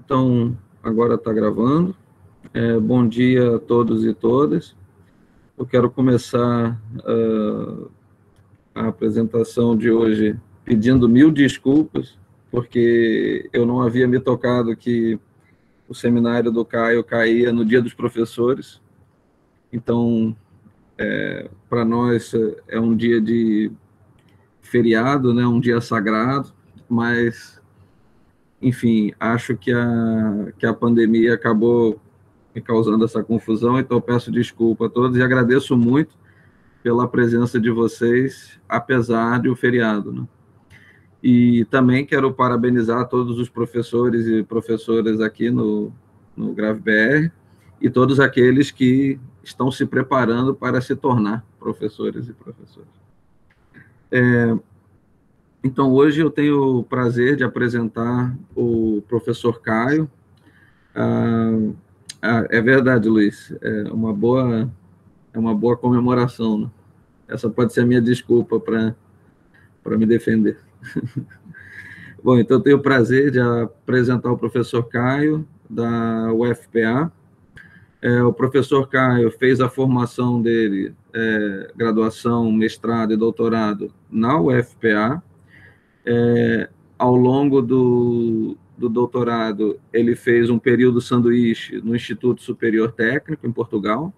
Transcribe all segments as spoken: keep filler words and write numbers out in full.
Então, agora está gravando. É, bom dia a todos e todas. Eu quero começar uh, a apresentação de hoje pedindo mil desculpas, porque eu não havia me tocado que o seminário do Caio caía no Dia dos Professores. Então, é, para nós é um dia de feriado, né, um dia sagrado, mas, enfim, acho que a, que a pandemia acabou me causando essa confusão, então eu peço desculpa a todos e agradeço muito pela presença de vocês, apesar de o feriado, né? E também quero parabenizar todos os professores e professoras aqui no, no GravBR e todos aqueles que estão se preparando para se tornar professores e professoras. É, então, hoje eu tenho o prazer de apresentar o professor Caio. Ah, ah, é verdade, Luiz, é uma boa, é uma boa comemoração, né? Essa pode ser a minha desculpa para para me defender. Bom, então eu tenho o prazer de apresentar o professor Caio, da U F P A. É, o professor Caio fez a formação dele, é, graduação, mestrado e doutorado na U F P A. É, ao longo do, do doutorado, ele fez um período sanduíche no Instituto Superior Técnico, em Portugal.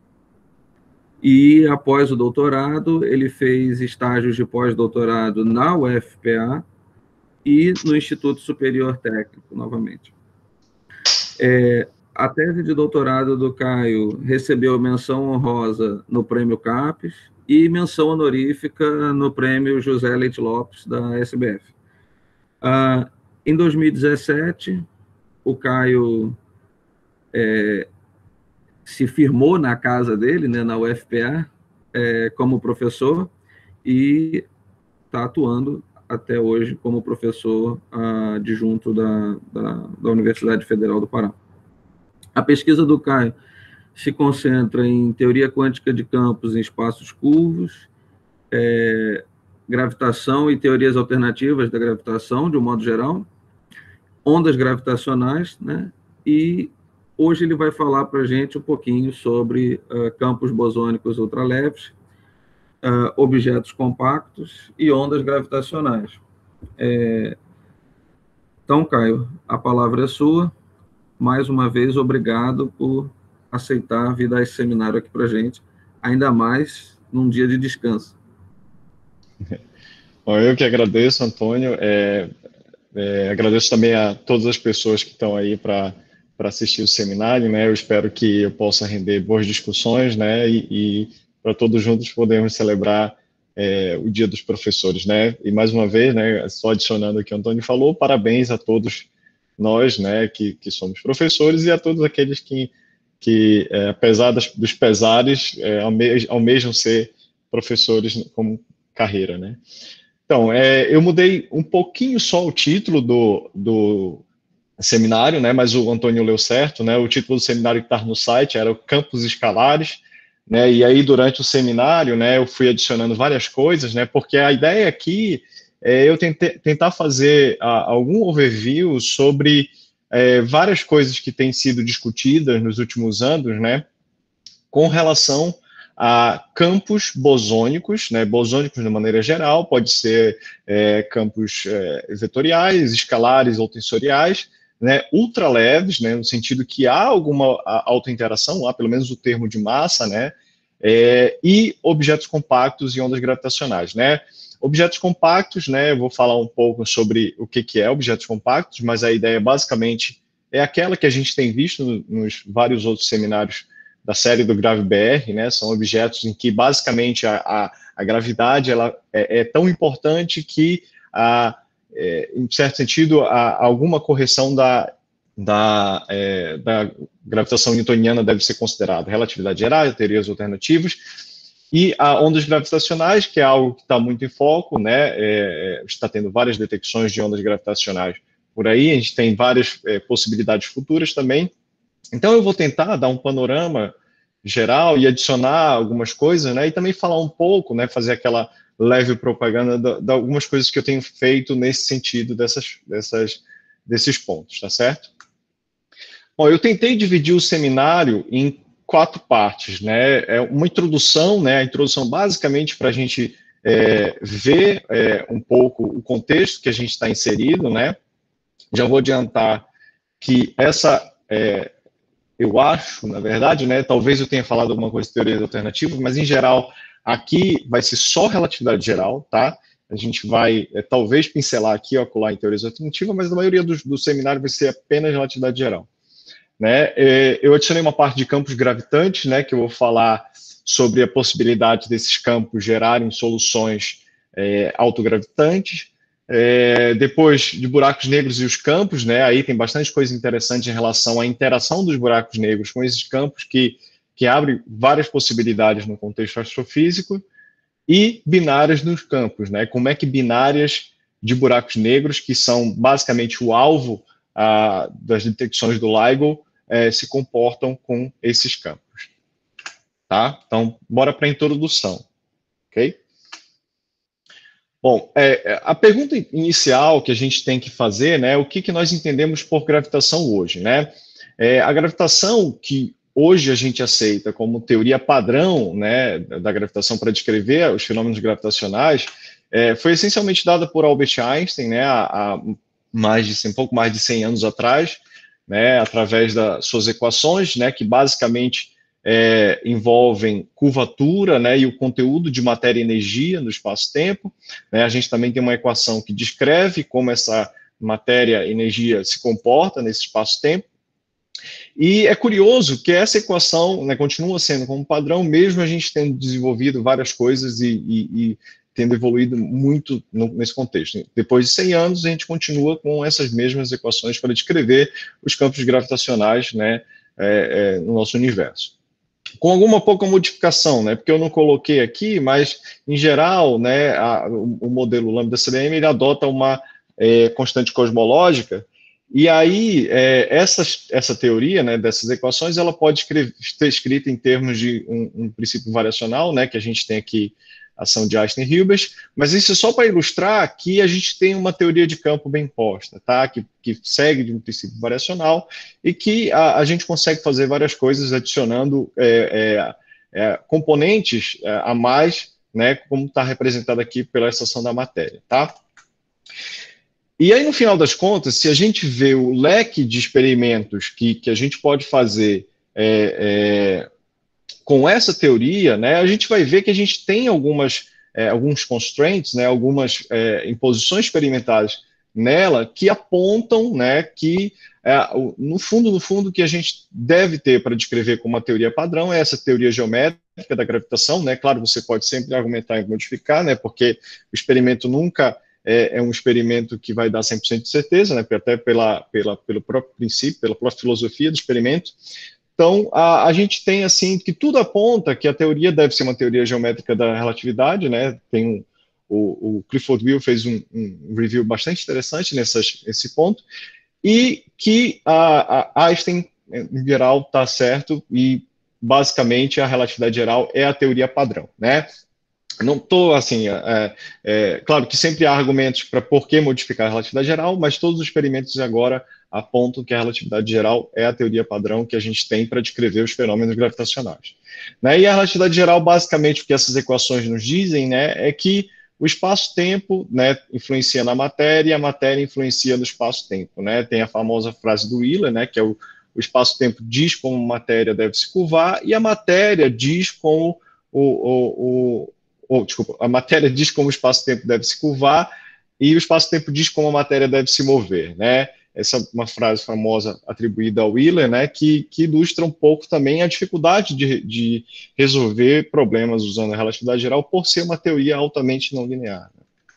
E, após o doutorado, ele fez estágios de pós-doutorado na U F P A e no Instituto Superior Técnico, novamente. É, a tese de doutorado do Caio recebeu menção honrosa no Prêmio CAPES e menção honorífica no Prêmio José Leite Lopes, da S B F. Ah, em dois mil e dezessete, o Caio é, se firmou na casa dele, né, na U F P A, é, como professor, e está atuando até hoje como professor uh, adjunto da, da, da Universidade Federal do Pará. A pesquisa do Caio se concentra em teoria quântica de campos em espaços curvos, é, gravitação e teorias alternativas da gravitação, de um modo geral, ondas gravitacionais, né? E hoje ele vai falar para a gente um pouquinho sobre uh, campos bosônicos ultraleves, uh, objetos compactos e ondas gravitacionais. É... Então, Caio, a palavra é sua. Mais uma vez, obrigado por aceitar vir dar esse seminário aqui para a gente, ainda mais num dia de descanso. Bom, eu que agradeço, Antônio. É, é, agradeço também a todas as pessoas que estão aí para para assistir o seminário, né? Eu espero que eu possa render boas discussões, né? E, e para todos juntos podermos celebrar é, o Dia dos Professores, né? E mais uma vez, né? Só adicionando o que o Antônio falou, parabéns a todos nós, né? Que, que somos professores e a todos aqueles que, que é, apesar das, dos pesares, é, alme, almejam ser professores como carreira, né? Então, é, eu mudei um pouquinho só o título do, do seminário, né, mas o Antônio leu certo, né, o título do seminário que está no site era o Campos Escalares, né, e aí durante o seminário, né, eu fui adicionando várias coisas, né, porque a ideia aqui é eu tente, tentar fazer a, algum overview sobre é, várias coisas que têm sido discutidas nos últimos anos, né, com relação a campos bosônicos, né, bosônicos de maneira geral, pode ser é, campos é, vetoriais, escalares ou tensoriais, né, ultraleves, né, no sentido que há alguma autointeração, há pelo menos o termo de massa, né, é, e objetos compactos e ondas gravitacionais, né. Objetos compactos, né, eu vou falar um pouco sobre o que, que é objetos compactos, mas a ideia basicamente é aquela que a gente tem visto nos vários outros seminários da série do GravBR, né, são objetos em que basicamente a, a, a gravidade ela é, é tão importante que, a, é, em certo sentido, a, alguma correção da, da, é, da gravitação newtoniana deve ser considerada. Relatividade geral, teorias alternativas, e a ondas gravitacionais, que é algo que está muito em foco, né, é, está tendo várias detecções de ondas gravitacionais por aí, a gente tem várias é, possibilidades futuras também. Então, eu vou tentar dar um panorama geral e adicionar algumas coisas, né, e também falar um pouco, né, fazer aquela leve propaganda de algumas coisas que eu tenho feito nesse sentido dessas, dessas, desses pontos, tá certo? Bom, eu tentei dividir o seminário em quatro partes, né? É uma introdução, né? A introdução basicamente para a gente é, ver é, um pouco o contexto que a gente está inserido, né? Já vou adiantar que essa, é, eu acho, na verdade, né? Talvez eu tenha falado alguma coisa de teorias alternativas, mas em geral aqui vai ser só relatividade geral, tá? A gente vai é, talvez pincelar aqui, ocular em teorias alternativas, mas a maioria do, do seminário vai ser apenas relatividade geral. Né? Eu adicionei uma parte de campos gravitantes, né, que eu vou falar sobre a possibilidade desses campos gerarem soluções é, autogravitantes. É, depois de buracos negros e os campos, né, aí tem bastante coisa interessante em relação à interação dos buracos negros com esses campos que, que abrem várias possibilidades no contexto astrofísico, e binárias nos campos, né, como é que binárias de buracos negros, que são basicamente o alvo ah, das detecções do LIGO, eh, se comportam com esses campos. Tá? Então, bora para a introdução. Ok? Bom, é, a pergunta inicial que a gente tem que fazer, né, é o que, que nós entendemos por gravitação hoje, né? É, a gravitação que hoje a gente aceita como teoria padrão, né, da gravitação para descrever os fenômenos gravitacionais, é, foi essencialmente dada por Albert Einstein, né, há, há mais de, um pouco mais de cem anos atrás, né, através das suas equações, né, que basicamente é, envolvem curvatura, né, e o conteúdo de matéria e energia no espaço-tempo. Né, a gente também tem uma equação que descreve como essa matéria e energia se comporta nesse espaço-tempo. E é curioso que essa equação, né, continua sendo como padrão, mesmo a gente tendo desenvolvido várias coisas e, e, e tendo evoluído muito no, nesse contexto. Depois de cem anos, a gente continua com essas mesmas equações para descrever os campos gravitacionais, né, é, é, no nosso universo. Com alguma pouca modificação, né, porque eu não coloquei aqui, mas, em geral, né, a, o, o modelo Lambda-C D M ele adota uma é, constante cosmológica. E aí, é, essa, essa teoria, né, dessas equações, ela pode escrever, ser escrita em termos de um, um princípio variacional, né, que a gente tem aqui a ação de Einstein e Hilbert, mas isso é só para ilustrar que a gente tem uma teoria de campo bem posta, tá, que, que segue de um princípio variacional e que a, a gente consegue fazer várias coisas adicionando é, é, é, componentes é, a mais, né, como está representado aqui pela estação da matéria, tá? E aí, no final das contas, se a gente vê o leque de experimentos que, que a gente pode fazer é, é, com essa teoria, né, a gente vai ver que a gente tem algumas, é, alguns constraints, né, algumas é, imposições experimentais nela que apontam, né, que, é, no fundo, no fundo, que a gente deve ter para descrever como uma teoria padrão é essa teoria geométrica da gravitação, né, claro, você pode sempre argumentar e modificar, né, porque o experimento nunca é, é um experimento que vai dar cem por cento de certeza, né, até pela, pela, pelo próprio princípio, pela própria filosofia do experimento. Então, a, a gente tem, assim, que tudo aponta que a teoria deve ser uma teoria geométrica da relatividade, né, tem um, o, o Clifford Will fez um, um review bastante interessante nessas, nesse ponto, e que a, a Einstein, em geral, está certo, e, basicamente, a relatividade geral é a teoria padrão, né. Não estou, assim, é, é, claro que sempre há argumentos para por que modificar a relatividade geral, mas todos os experimentos agora apontam que a relatividade geral é a teoria padrão que a gente tem para descrever os fenômenos gravitacionais. Né? E a relatividade geral, basicamente, o que essas equações nos dizem, né, é que o espaço-tempo, né, influencia na matéria e a matéria influencia no espaço-tempo. Né? Tem a famosa frase do Wheeler, né, que é o, o espaço-tempo diz como a matéria deve se curvar e a matéria diz como o, o, o ou, desculpa, a matéria diz como o espaço-tempo deve se curvar e o espaço-tempo diz como a matéria deve se mover, né? Essa é uma frase famosa atribuída ao Wheeler, né, que, que ilustra um pouco também a dificuldade de, de resolver problemas usando a relatividade geral por ser uma teoria altamente não linear.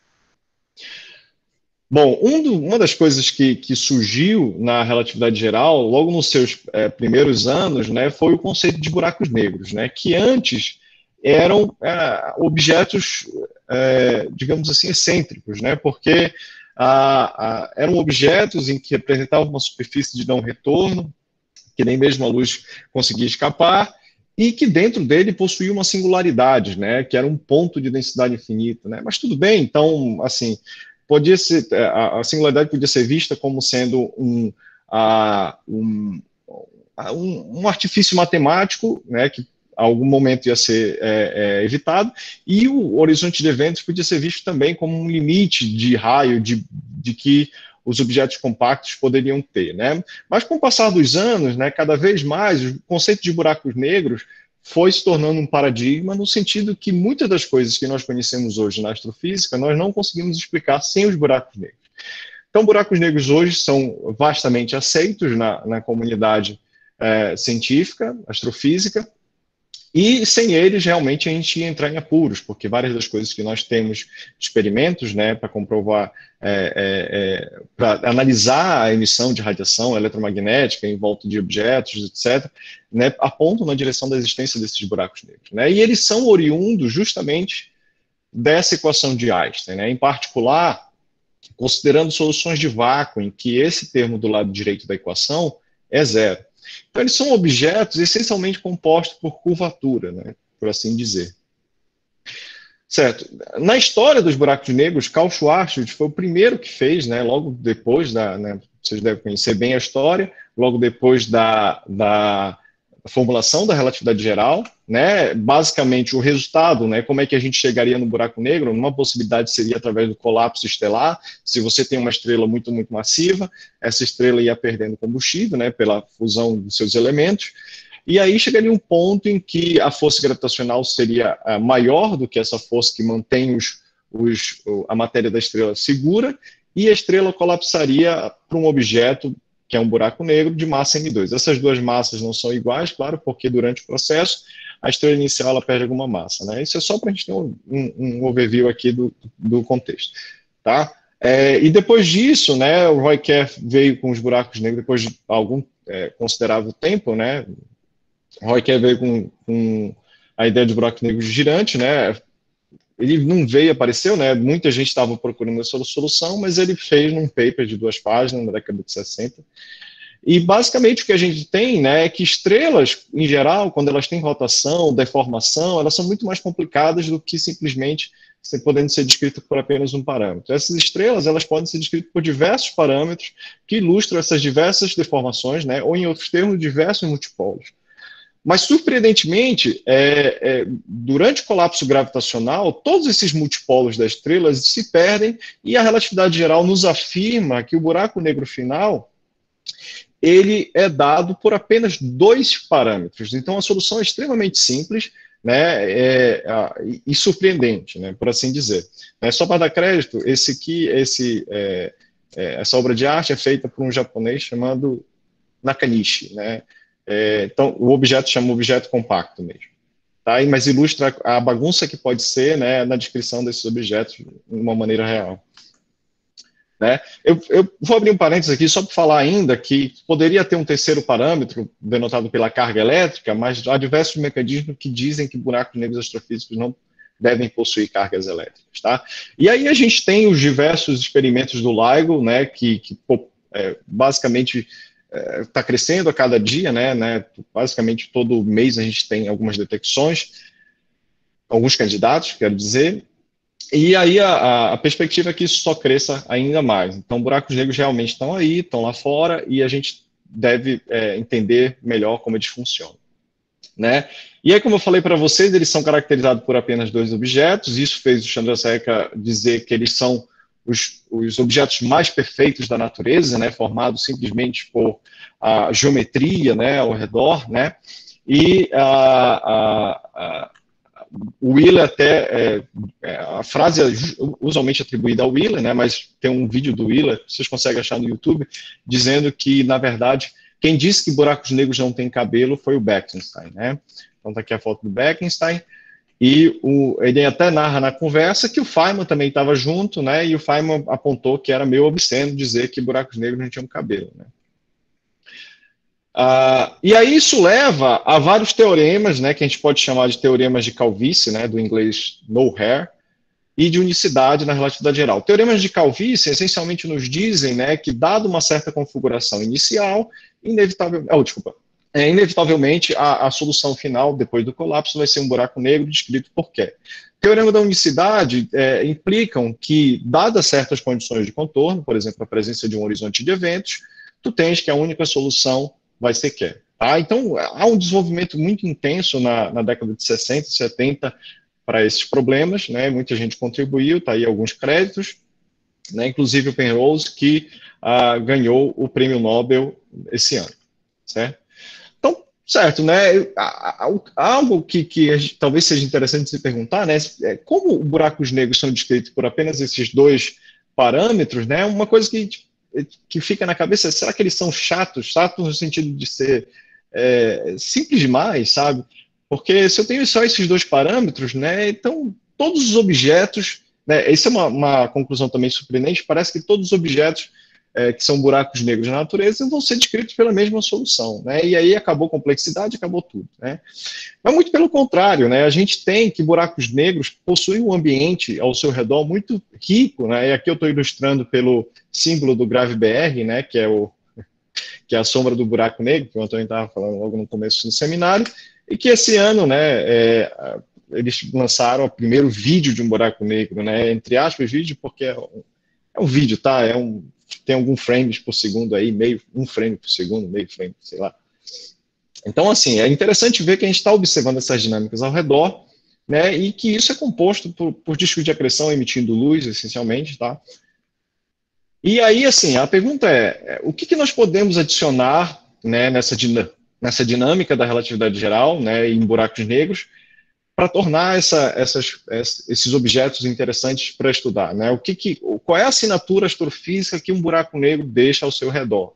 Bom, um do, uma das coisas que, que surgiu na relatividade geral, logo nos seus é, primeiros anos, né, foi o conceito de buracos negros, né, que antes eram é, objetos, é, digamos assim, excêntricos, né? Porque a, a, eram objetos em que representavam uma superfície de não retorno, que nem mesmo a luz conseguia escapar, e que dentro dele possuía uma singularidade, né? Que era um ponto de densidade infinita, né? Mas tudo bem, então, assim, podia ser, a, a singularidade podia ser vista como sendo um, a, um um, um artifício matemático, né, que a algum momento ia ser é, é, evitado, e o horizonte de eventos podia ser visto também como um limite de raio de, de que os objetos compactos poderiam ter, né? Mas com o passar dos anos, né, cada vez mais, o conceito de buracos negros foi se tornando um paradigma no sentido que muitas das coisas que nós conhecemos hoje na astrofísica, nós não conseguimos explicar sem os buracos negros. Então, buracos negros hoje são vastamente aceitos na, na comunidade é, científica, astrofísica, e sem eles, realmente, a gente ia entrar em apuros, porque várias das coisas que nós temos experimentos, né, para comprovar, é, é, é, para analisar a emissão de radiação eletromagnética em volta de objetos, etcétera, né, apontam na direção da existência desses buracos negros, né, e eles são oriundos justamente dessa equação de Einstein, né, em particular, considerando soluções de vácuo, em que esse termo do lado direito da equação é zero. Então, eles são objetos essencialmente compostos por curvatura, né, por assim dizer. Certo. Na história dos buracos negros, Karl Schwarzschild foi o primeiro que fez, né, logo depois da... Né, vocês devem conhecer bem a história, logo depois da, da formulação da relatividade geral, né, basicamente o resultado, né, como é que a gente chegaria no buraco negro, uma possibilidade seria através do colapso estelar. Se você tem uma estrela muito, muito massiva, essa estrela ia perdendo combustível, né, pela fusão dos seus elementos, e aí chegaria um ponto em que a força gravitacional seria uh, maior do que essa força que mantém os, os, a matéria da estrela segura, e a estrela colapsaria para um objeto que é um buraco negro, de massa M dois. Essas duas massas não são iguais, claro, porque durante o processo a estrela inicial ela perde alguma massa, né? Isso é só para a gente ter um, um, um overview aqui do, do contexto, tá? É, e depois disso, né, o Roy Kerr veio com os buracos negros depois de algum é, considerável tempo, né? O Roy Kerr veio com, com a ideia de buraco negro girante, né? Ele não veio, apareceu, né? Muita gente estava procurando essa solução, mas ele fez num paper de duas páginas na década de sessenta. E basicamente o que a gente tem, né, é que estrelas, em geral, quando elas têm rotação, deformação, elas são muito mais complicadas do que simplesmente podendo ser descritas por apenas um parâmetro. Essas estrelas, elas podem ser descritas por diversos parâmetros que ilustram essas diversas deformações, né, ou em outros termos, diversos multipolos. Mas, surpreendentemente, é, é, durante o colapso gravitacional, todos esses multipolos das estrelas se perdem e a relatividade geral nos afirma que o buraco negro final ele é dado por apenas dois parâmetros. Então, a solução é extremamente simples, né, é, é, e surpreendente, né, por assim dizer. É, só para dar crédito, esse aqui, esse, é, é, essa obra de arte é feita por um japonês chamado Nakanishi, né? É, então, o objeto chama objeto compacto mesmo. Tá? Mas ilustra a bagunça que pode ser, né, na descrição desses objetos de uma maneira real. Né? Eu, eu vou abrir um parênteses aqui só para falar ainda que poderia ter um terceiro parâmetro denotado pela carga elétrica, mas há diversos mecanismos que dizem que buracos negros astrofísicos não devem possuir cargas elétricas. Tá? E aí a gente tem os diversos experimentos do LIGO, né, que, que é, basicamente está crescendo a cada dia, né, né, basicamente todo mês a gente tem algumas detecções, alguns candidatos, quero dizer, e aí a, a perspectiva é que isso só cresça ainda mais. Então, buracos negros realmente estão aí, estão lá fora, e a gente deve é, entender melhor como eles funcionam. Né? E aí, como eu falei para vocês, eles são caracterizados por apenas dois objetos, isso fez o Chandrasekhar dizer que eles são Os, os objetos mais perfeitos da natureza, né, formados simplesmente por a geometria, né, ao redor, né, e a, a, a, o Wheeler até, é, a frase é usualmente atribuída ao Wheeler, né, mas tem um vídeo do Wheeler, vocês conseguem achar no YouTube, dizendo que, na verdade, quem disse que buracos negros não têm cabelo foi o Bekenstein, né, então tá aqui a foto do Bekenstein. E o, ele até narra na conversa que o Feynman também estava junto, né, e o Feynman apontou que era meio obsceno dizer que buracos negros não tinham cabelo. Né. Ah, e aí isso leva a vários teoremas, né, que a gente pode chamar de teoremas de calvície, né, do inglês no hair, e de unicidade na relatividade geral. Teoremas de calvície essencialmente nos dizem, né, que dado uma certa configuração inicial, inevitável, oh, desculpa, É, inevitavelmente, a, a solução final, depois do colapso, vai ser um buraco negro descrito por Kerr. Teorema da unicidade é, implicam que, dadas certas condições de contorno, por exemplo, a presença de um horizonte de eventos, tu tens que a única solução vai ser Kerr. Tá? Então, há um desenvolvimento muito intenso na, na década de sessenta, setenta para esses problemas, né? Muita gente contribuiu, tá aí alguns créditos, né? Inclusive o Penrose, que ah, ganhou o prêmio Nobel esse ano, certo? Então, certo, né? Algo que, que talvez seja interessante se perguntar, né? É como buracos negros são descritos por apenas esses dois parâmetros, né? Uma coisa que, que fica na cabeça é, será que eles são chatos? Chatos no sentido de ser é, simples demais, sabe? Porque se eu tenho só esses dois parâmetros, né? Então, todos os objetos, né? Essa é uma, uma conclusão também surpreendente, parece que todos os objetos É, que são buracos negros na natureza, vão ser descritos pela mesma solução, né? E aí acabou a complexidade, acabou tudo, né? Mas muito pelo contrário, né? A gente tem que buracos negros possuem um ambiente ao seu redor muito rico, né? E aqui eu estou ilustrando pelo símbolo do GraveBR, né? Que é o que é a sombra do buraco negro, que o Antônio estava falando logo no começo do seminário, e que esse ano, né? É, eles lançaram o primeiro vídeo de um buraco negro, né? Entre aspas, vídeo, porque é um, é um vídeo, tá? É um tem alguns frames por segundo aí, meio, um frame por segundo, meio frame, sei lá. Então, assim, é interessante ver que a gente está observando essas dinâmicas ao redor, né, e que isso é composto por, por discos de acreção emitindo luz, essencialmente, tá? E aí, assim, a pergunta é, o que, que nós podemos adicionar, né, nessa, nessa dinâmica da relatividade geral, né, em buracos negros, para tornar essa, essas, esses objetos interessantes para estudar, né? O que que, qual é a assinatura astrofísica que um buraco negro deixa ao seu redor?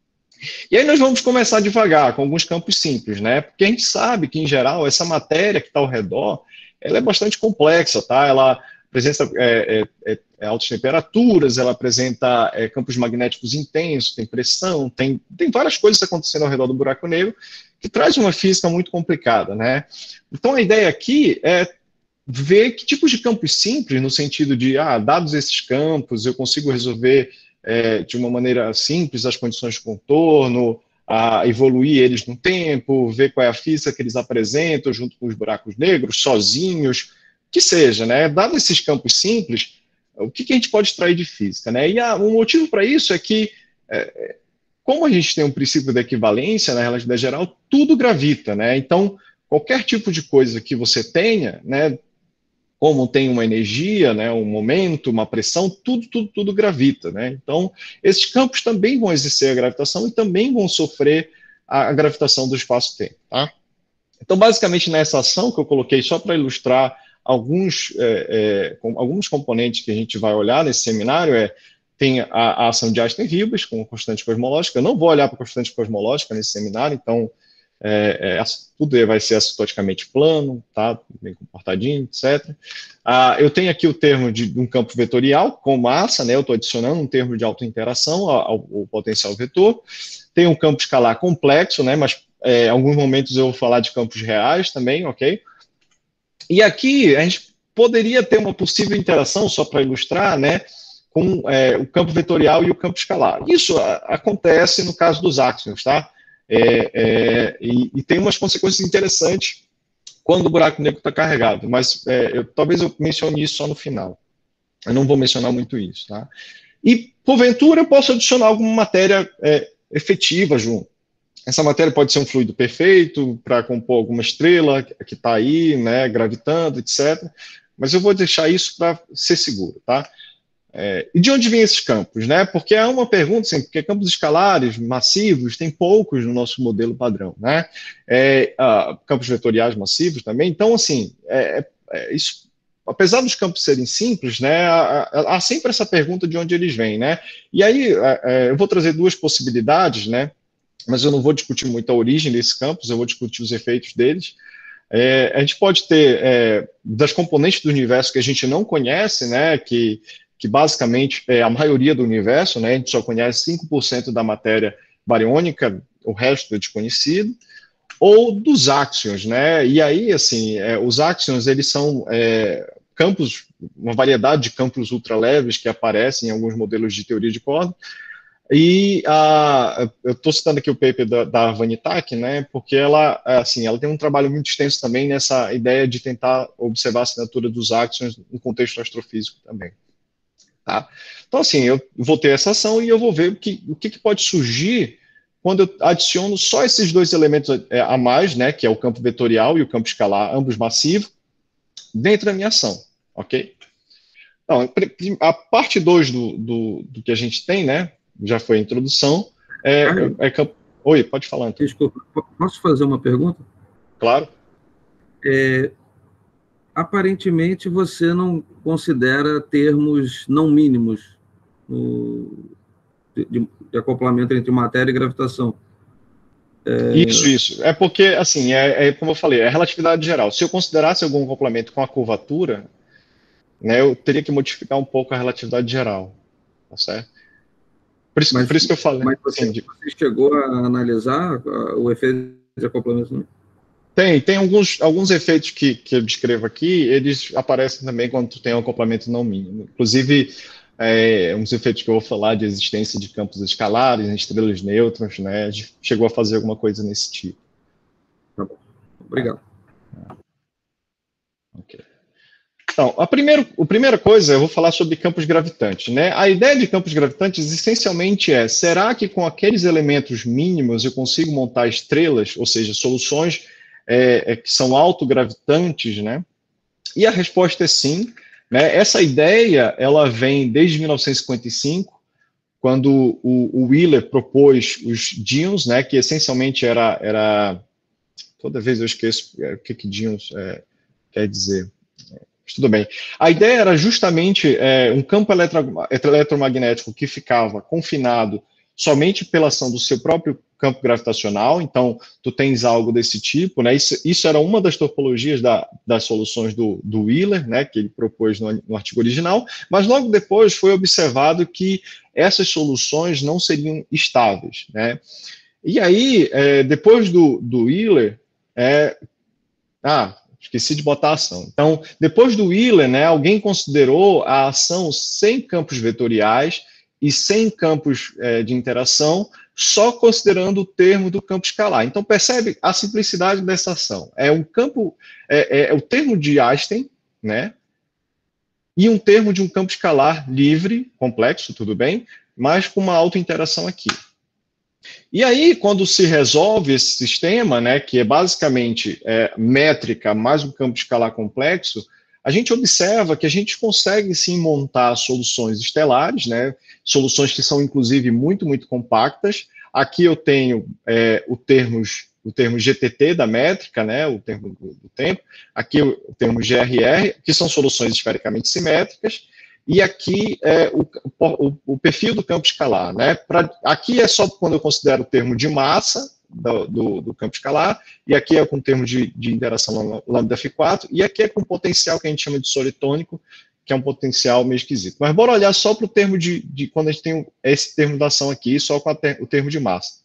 E aí nós vamos começar devagar, com alguns campos simples, né? Porque a gente sabe que, em geral, essa matéria que está ao redor, ela é bastante complexa, tá? Ela apresenta é, é, é, altas temperaturas, ela apresenta é, campos magnéticos intensos, tem pressão, tem, tem várias coisas acontecendo ao redor do buraco negro, que traz uma física muito complicada, né? Então, a ideia aqui é ver que tipos de campos simples, no sentido de, ah, dados esses campos, eu consigo resolver é, de uma maneira simples as condições de contorno, a evoluir eles no tempo, ver qual é a física que eles apresentam junto com os buracos negros, sozinhos, que seja, né? Dados esses campos simples, o que, que a gente pode extrair de física, né? E o um motivo para isso é que é, como a gente tem um princípio da equivalência na relatividade geral, tudo gravita, né? Então, qualquer tipo de coisa que você tenha, né, como tem uma energia, né, um momento, uma pressão, tudo, tudo, tudo gravita, né? Então, esses campos também vão exercer a gravitação e também vão sofrer a, a gravitação do espaço-tempo, tá? Então, basicamente, nessa ação que eu coloquei só para ilustrar alguns, é, é, com, alguns componentes que a gente vai olhar nesse seminário, é tem a, a ação de Einstein-Hilbert com constante cosmológica. Eu não vou olhar para constante cosmológica nesse seminário, então é, é, tudo vai ser assintoticamente plano, tá? Bem comportadinho, etcétera. Ah, eu tenho aqui o termo de, de um campo vetorial com massa, né? Eu estou adicionando um termo de autointeração ao, ao, ao potencial vetor. Tem um campo escalar complexo, né? Mas é, em alguns momentos eu vou falar de campos reais também, ok? E aqui a gente poderia ter uma possível interação, só para ilustrar, né? Com é, o campo vetorial e o campo escalar. Isso a, acontece no caso dos áxions, tá? É, é, e, e tem umas consequências interessantes quando o buraco negro está carregado, mas é, eu, talvez eu mencione isso só no final. Eu não vou mencionar muito isso, tá? E, porventura, eu posso adicionar alguma matéria é, efetiva junto. Essa matéria pode ser um fluido perfeito para compor alguma estrela que está aí, né, gravitando, etcétera. Mas eu vou deixar isso para ser seguro, tá? É, e de onde vêm esses campos, né? Porque é uma pergunta, assim, porque campos escalares massivos tem poucos no nosso modelo padrão, né? É, uh, campos vetoriais massivos também. Então, assim, é, é, isso, apesar dos campos serem simples, né? Há, há sempre essa pergunta de onde eles vêm, né? E aí é, eu vou trazer duas possibilidades, né? Mas eu não vou discutir muito a origem desses campos, eu vou discutir os efeitos deles. É, a gente pode ter é, das componentes do universo que a gente não conhece, né? Que que basicamente é a maioria do universo, né? A gente só conhece cinco por cento da matéria bariônica, o resto é desconhecido, ou dos áxions, né? E aí, assim, é, os áxions, eles são é, campos, uma variedade de campos ultraleves que aparecem em alguns modelos de teoria de corda, e a, eu estou citando aqui o paper da, da Vanitak, né, porque ela, assim, ela tem um trabalho muito extenso também nessa ideia de tentar observar a assinatura dos áxions no contexto astrofísico também. Tá? Então, assim, eu vou ter essa ação e eu vou ver o que, o que pode surgir quando eu adiciono só esses dois elementos a mais, né, que é o campo vetorial e o campo escalar, ambos massivos, dentro da minha ação, ok? Então, a parte dois do, do, do que a gente tem, né, já foi a introdução, é, Caio, é campo... Oi, pode falar, então. Desculpa, posso fazer uma pergunta? Claro. É, aparentemente, você não considera termos não mínimos no, de, de acoplamento entre matéria e gravitação. É... Isso, isso. É porque, assim, é, é como eu falei, é relatividade geral. Se eu considerasse algum acoplamento com a curvatura, né, eu teria que modificar um pouco a relatividade geral, tá certo? Por isso, Mas, por isso que eu falei. Mas você, assim, de... você chegou a analisar o efeito de acoplamento? Não? Tem, tem alguns, alguns efeitos que, que eu descrevo aqui, eles aparecem também quando tu tem um acoplamento não mínimo. Inclusive, é, uns efeitos que eu vou falar de existência de campos escalares, em estrelas nêutrons, né? A gente chegou a fazer alguma coisa nesse tipo. Tá bom. Obrigado. Ah, ok. Então, a, primeiro, a primeira coisa, eu vou falar sobre campos gravitantes, né? A ideia de campos gravitantes, essencialmente, é, será que com aqueles elementos mínimos eu consigo montar estrelas, ou seja, soluções é, é, que são autogravitantes, né? E a resposta é sim, né? Essa ideia, ela vem desde mil novecentos e cinquenta e cinco, quando o, o Wheeler propôs os díons, né? Que essencialmente era, era... Toda vez eu esqueço o que que díons é, quer dizer. Tudo bem. A ideia era justamente é, um campo eletro, eletromagnético que ficava confinado somente pela ação do seu próprio campo gravitacional. Então, tu tens algo desse tipo, né? Isso, isso era uma das topologias da, das soluções do, do Wheeler, né? Que ele propôs no, no artigo original. Mas logo depois foi observado que essas soluções não seriam estáveis, né? E aí, é, depois do, do Wheeler, é, ah, esqueci de botar a ação. Então, depois do Wheeler, né, alguém considerou a ação sem campos vetoriais e sem campos é, de interação, só considerando o termo do campo escalar. Então, percebe a simplicidade dessa ação. É um campo, é, é, é o termo de Einstein, né, e um termo de um campo escalar livre, complexo, tudo bem, mas com uma autointeração aqui. E aí, quando se resolve esse sistema, né, que é basicamente é, métrica mais um campo escalar complexo, a gente observa que a gente consegue sim montar soluções estelares, né, soluções que são inclusive muito, muito compactas. Aqui eu tenho é, o, termos, o termo G T T da métrica, né, o termo do, do tempo, aqui o termo G R R, que são soluções esfericamente simétricas, e aqui é o, o, o perfil do campo escalar, né? Pra, aqui é só quando eu considero o termo de massa do, do, do campo escalar, e aqui é com o termo de, de interação lambda F quatro, e aqui é com o potencial que a gente chama de solitônico, que é um potencial meio esquisito. Mas bora olhar só para o termo de, de, quando a gente tem esse termo da ação aqui, só com ter, o termo de massa.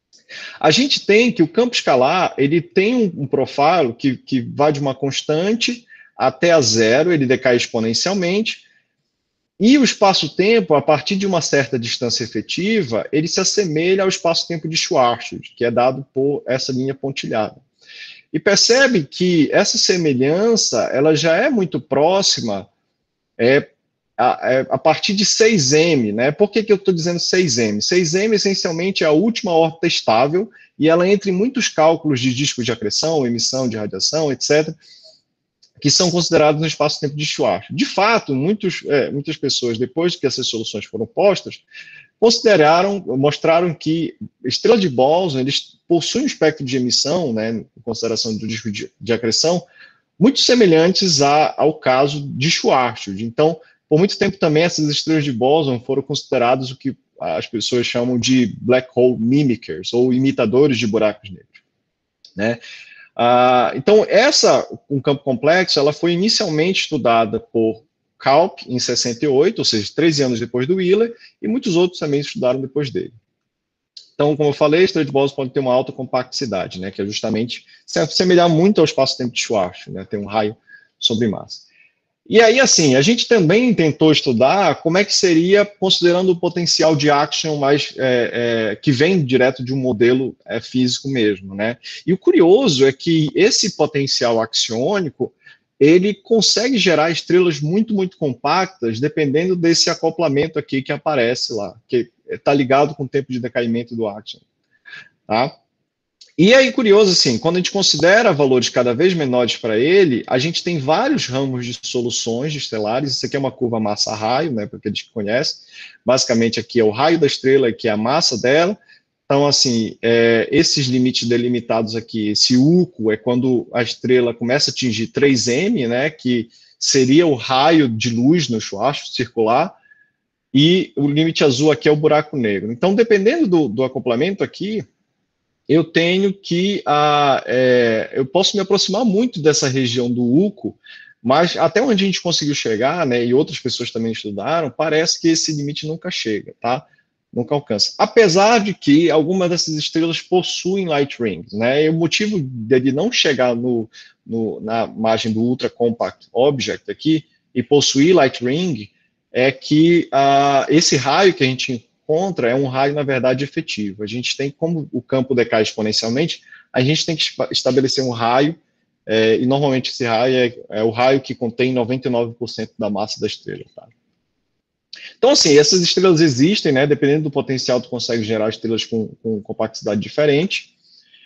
A gente tem que o campo escalar, ele tem um, um profile que, que vai de uma constante até a zero, ele decai exponencialmente. E o espaço-tempo, a partir de uma certa distância efetiva, ele se assemelha ao espaço-tempo de Schwarzschild, que é dado por essa linha pontilhada. E percebe que essa semelhança ela já é muito próxima é, a, é, a partir de seis M. Né? Por que, que eu estou dizendo seis M? seis M, essencialmente, é a última órbita estável, e ela entra em muitos cálculos de discos de acreção, emissão de radiação, etcétera, que são considerados no espaço-tempo de Schwarzschild. De fato, muitos, é, muitas pessoas, depois que essas soluções foram postas, consideraram, mostraram que estrelas de Boson, eles possuem um espectro de emissão, né, em consideração do disco de, de acreção, muito semelhantes a, ao caso de Schwarzschild. Então, por muito tempo também, essas estrelas de Boson foram consideradas o que as pessoas chamam de black hole mimickers, ou imitadores de buracos negros, né? Ah, então, essa, um campo complexo, ela foi inicialmente estudada por Kaup em sessenta e oito, ou seja, treze anos depois do Wheeler, e muitos outros também estudaram depois dele. Então, como eu falei, a estrela de Boson pode ter uma alta compacticidade, né, que é justamente se assemelhar muito ao espaço-tempo de Schwarzschild, né, ter um raio sobre massa. E aí, assim, a gente também tentou estudar como é que seria, considerando o potencial de action mais, é, é, que vem direto de um modelo é, físico mesmo, né? E o curioso é que esse potencial axiônico, ele consegue gerar estrelas muito, muito compactas, dependendo desse acoplamento aqui que aparece lá, que está ligado com o tempo de decaimento do action. tá? E aí, curioso, assim, quando a gente considera valores cada vez menores para ele, a gente tem vários ramos de soluções de estelares. Isso aqui é uma curva massa-raio, né, para aqueles que conhecem. Basicamente, aqui é o raio da estrela, que é a massa dela. Então, assim, é, esses limites delimitados aqui, esse U C O é quando a estrela começa a atingir três M, né, que seria o raio de luz no Schwarzschild circular, e o limite azul aqui é o buraco negro. Então, dependendo do, do acoplamento aqui, eu tenho que, ah, é, eu posso me aproximar muito dessa região do U C O, mas até onde a gente conseguiu chegar, né, e outras pessoas também estudaram, parece que esse limite nunca chega, tá? Nunca alcança. Apesar de que algumas dessas estrelas possuem light rings, né, e o motivo dele não chegar no, no, na margem do Ultra Compact Object aqui e possuir light ring é que ah, esse raio que a gente contra é um raio, na verdade, efetivo. A gente tem, como o campo decai exponencialmente, a gente tem que estabelecer um raio, é, e normalmente esse raio é, é o raio que contém noventa e nove por cento da massa da estrela. Tá? Então, assim, essas estrelas existem, né? Dependendo do potencial, tu consegue gerar estrelas com, com complexidade diferente.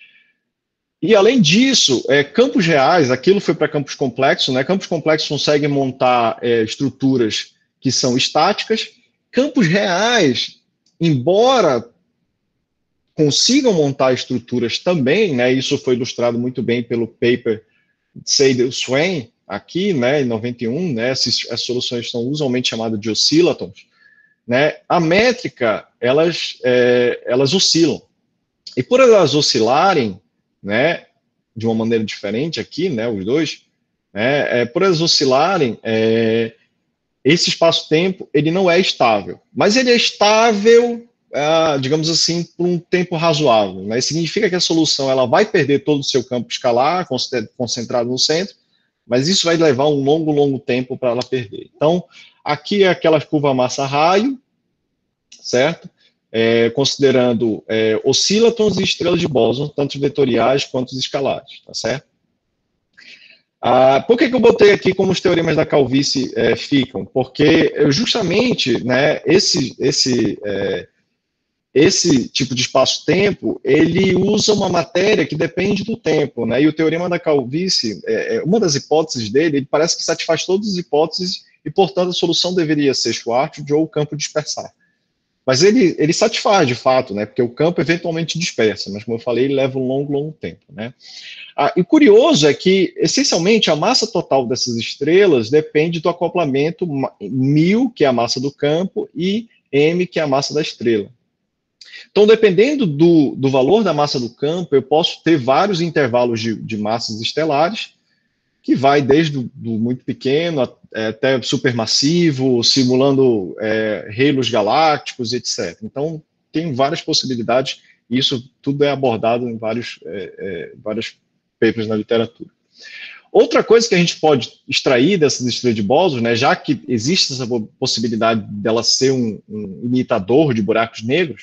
E, além disso, é, campos reais, aquilo foi para campos complexos, né? Campos complexos conseguem montar é, estruturas que são estáticas. Campos reais, embora consigam montar estruturas também, né, isso foi ilustrado muito bem pelo paper Seidel-Swain, aqui, né, em noventa e um, né, essas, as soluções são usualmente chamadas de oscillatons, né, a métrica, elas, é, elas oscilam. E por elas oscilarem, né, de uma maneira diferente aqui, né, os dois, né, é, por elas oscilarem, é, esse espaço-tempo, ele não é estável, mas ele é estável, ah, digamos assim, por um tempo razoável, né? Significa que a solução ela vai perder todo o seu campo escalar, concentrado no centro, mas isso vai levar um longo, longo tempo para ela perder. Então, aqui é aquela curva massa-raio, certo? É, considerando é, oscillatons e estrelas de bóson, tanto os vetoriais quanto os escalares, tá certo? Ah, por que, que eu botei aqui como os teoremas da calvície é, ficam? Porque justamente, né, esse, esse, é, esse tipo de espaço-tempo, ele usa uma matéria que depende do tempo, né, e o teorema da calvície, é, uma das hipóteses dele, ele parece que satisfaz todas as hipóteses e, portanto, a solução deveria ser Schwarzschild ou o campo dispersar. Mas ele, ele satisfaz, de fato, né, porque o campo eventualmente dispersa, mas, como eu falei, ele leva um longo, longo tempo, né. Ah, e curioso é que, essencialmente, a massa total dessas estrelas depende do acoplamento μ, que é a massa do campo, e m, que é a massa da estrela. Então, dependendo do, do valor da massa do campo, eu posso ter vários intervalos de, de massas estelares, que vai desde do, do muito pequeno até supermassivo, simulando é, halos galácticos, etcétera. Então, tem várias possibilidades, e isso tudo é abordado em vários, é, é, vários papers na literatura. Outra coisa que a gente pode extrair dessas estrelas de bóson, né, já que existe essa possibilidade dela ser um, um imitador de buracos negros,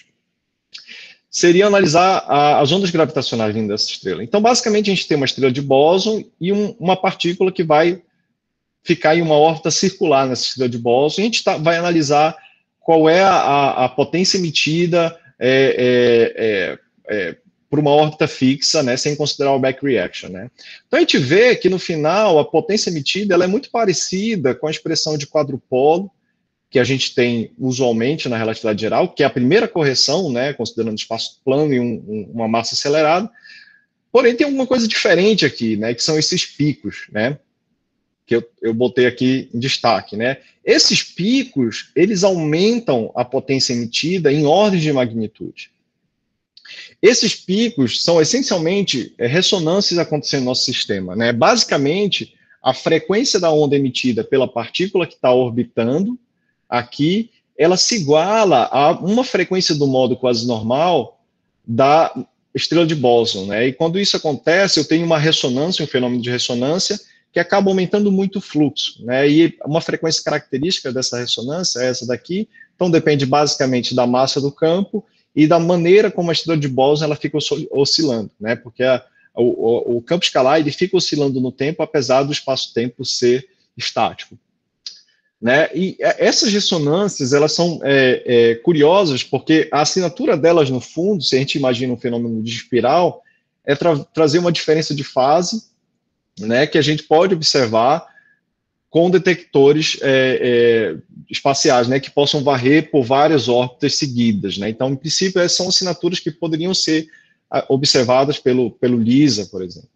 seria analisar a, as ondas gravitacionais vindo dessa estrela. Então, basicamente, a gente tem uma estrela de bóson e um, uma partícula que vai ficar em uma órbita circular nessa estrela de bóson, e a gente tá, vai analisar qual é a, a potência emitida é, é, é, é, por uma órbita fixa, né, sem considerar o back reaction. Né. Então, a gente vê que, no final, a potência emitida ela é muito parecida com a expressão de quadrupolo, que a gente tem usualmente na relatividade geral, que é a primeira correção, né, considerando espaço plano e um, um, uma massa acelerada. Porém, tem alguma coisa diferente aqui, né, que são esses picos, né, que eu, eu botei aqui em destaque. Né. Esses picos, eles aumentam a potência emitida em ordens de magnitude. Esses picos são essencialmente ressonâncias acontecendo no nosso sistema. Né. Basicamente, a frequência da onda emitida pela partícula que está orbitando aqui, ela se iguala a uma frequência do modo quase normal da estrela de bóson, né? E quando isso acontece, eu tenho uma ressonância, um fenômeno de ressonância, que acaba aumentando muito o fluxo, né? E uma frequência característica dessa ressonância é essa daqui, então depende basicamente da massa do campo e da maneira como a estrela de bóson ela fica oscilando, né? Porque a, o, o campo escalar ele fica oscilando no tempo, apesar do espaço-tempo ser estático. né? E essas ressonâncias, elas são é, é, curiosas, porque a assinatura delas, no fundo, se a gente imagina um fenômeno de espiral, é tra trazer uma diferença de fase, né, que a gente pode observar com detectores é, é, espaciais, né, que possam varrer por várias órbitas seguidas, né? Então, em princípio, são assinaturas que poderiam ser observadas pelo, pelo LISA, por exemplo.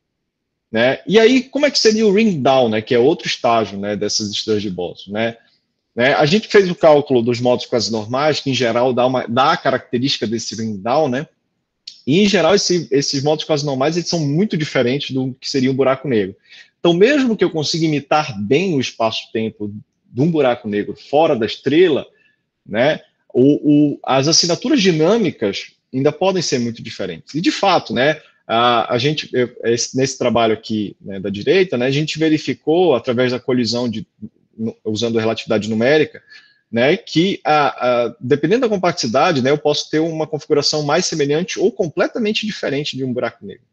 Né? E aí, como é que seria o ring down, né, que é outro estágio, né, dessas estrelas de Bóson, né? Né? A gente fez o cálculo dos modos quase normais, que em geral dá, uma, dá a característica desse ring down, né? E em geral esse, esses modos quase normais eles são muito diferentes do que seria um buraco negro. Então, mesmo que eu consiga imitar bem o espaço-tempo de um buraco negro fora da estrela, né, o, o, as assinaturas dinâmicas ainda podem ser muito diferentes. E de fato, né, a, a gente, eu, esse, nesse trabalho aqui, né, da direita, né, a gente verificou, através da colisão, de, usando a relatividade numérica, né, que a, a, dependendo da complexidade, né, eu posso ter uma configuração mais semelhante ou completamente diferente de um buraco negro.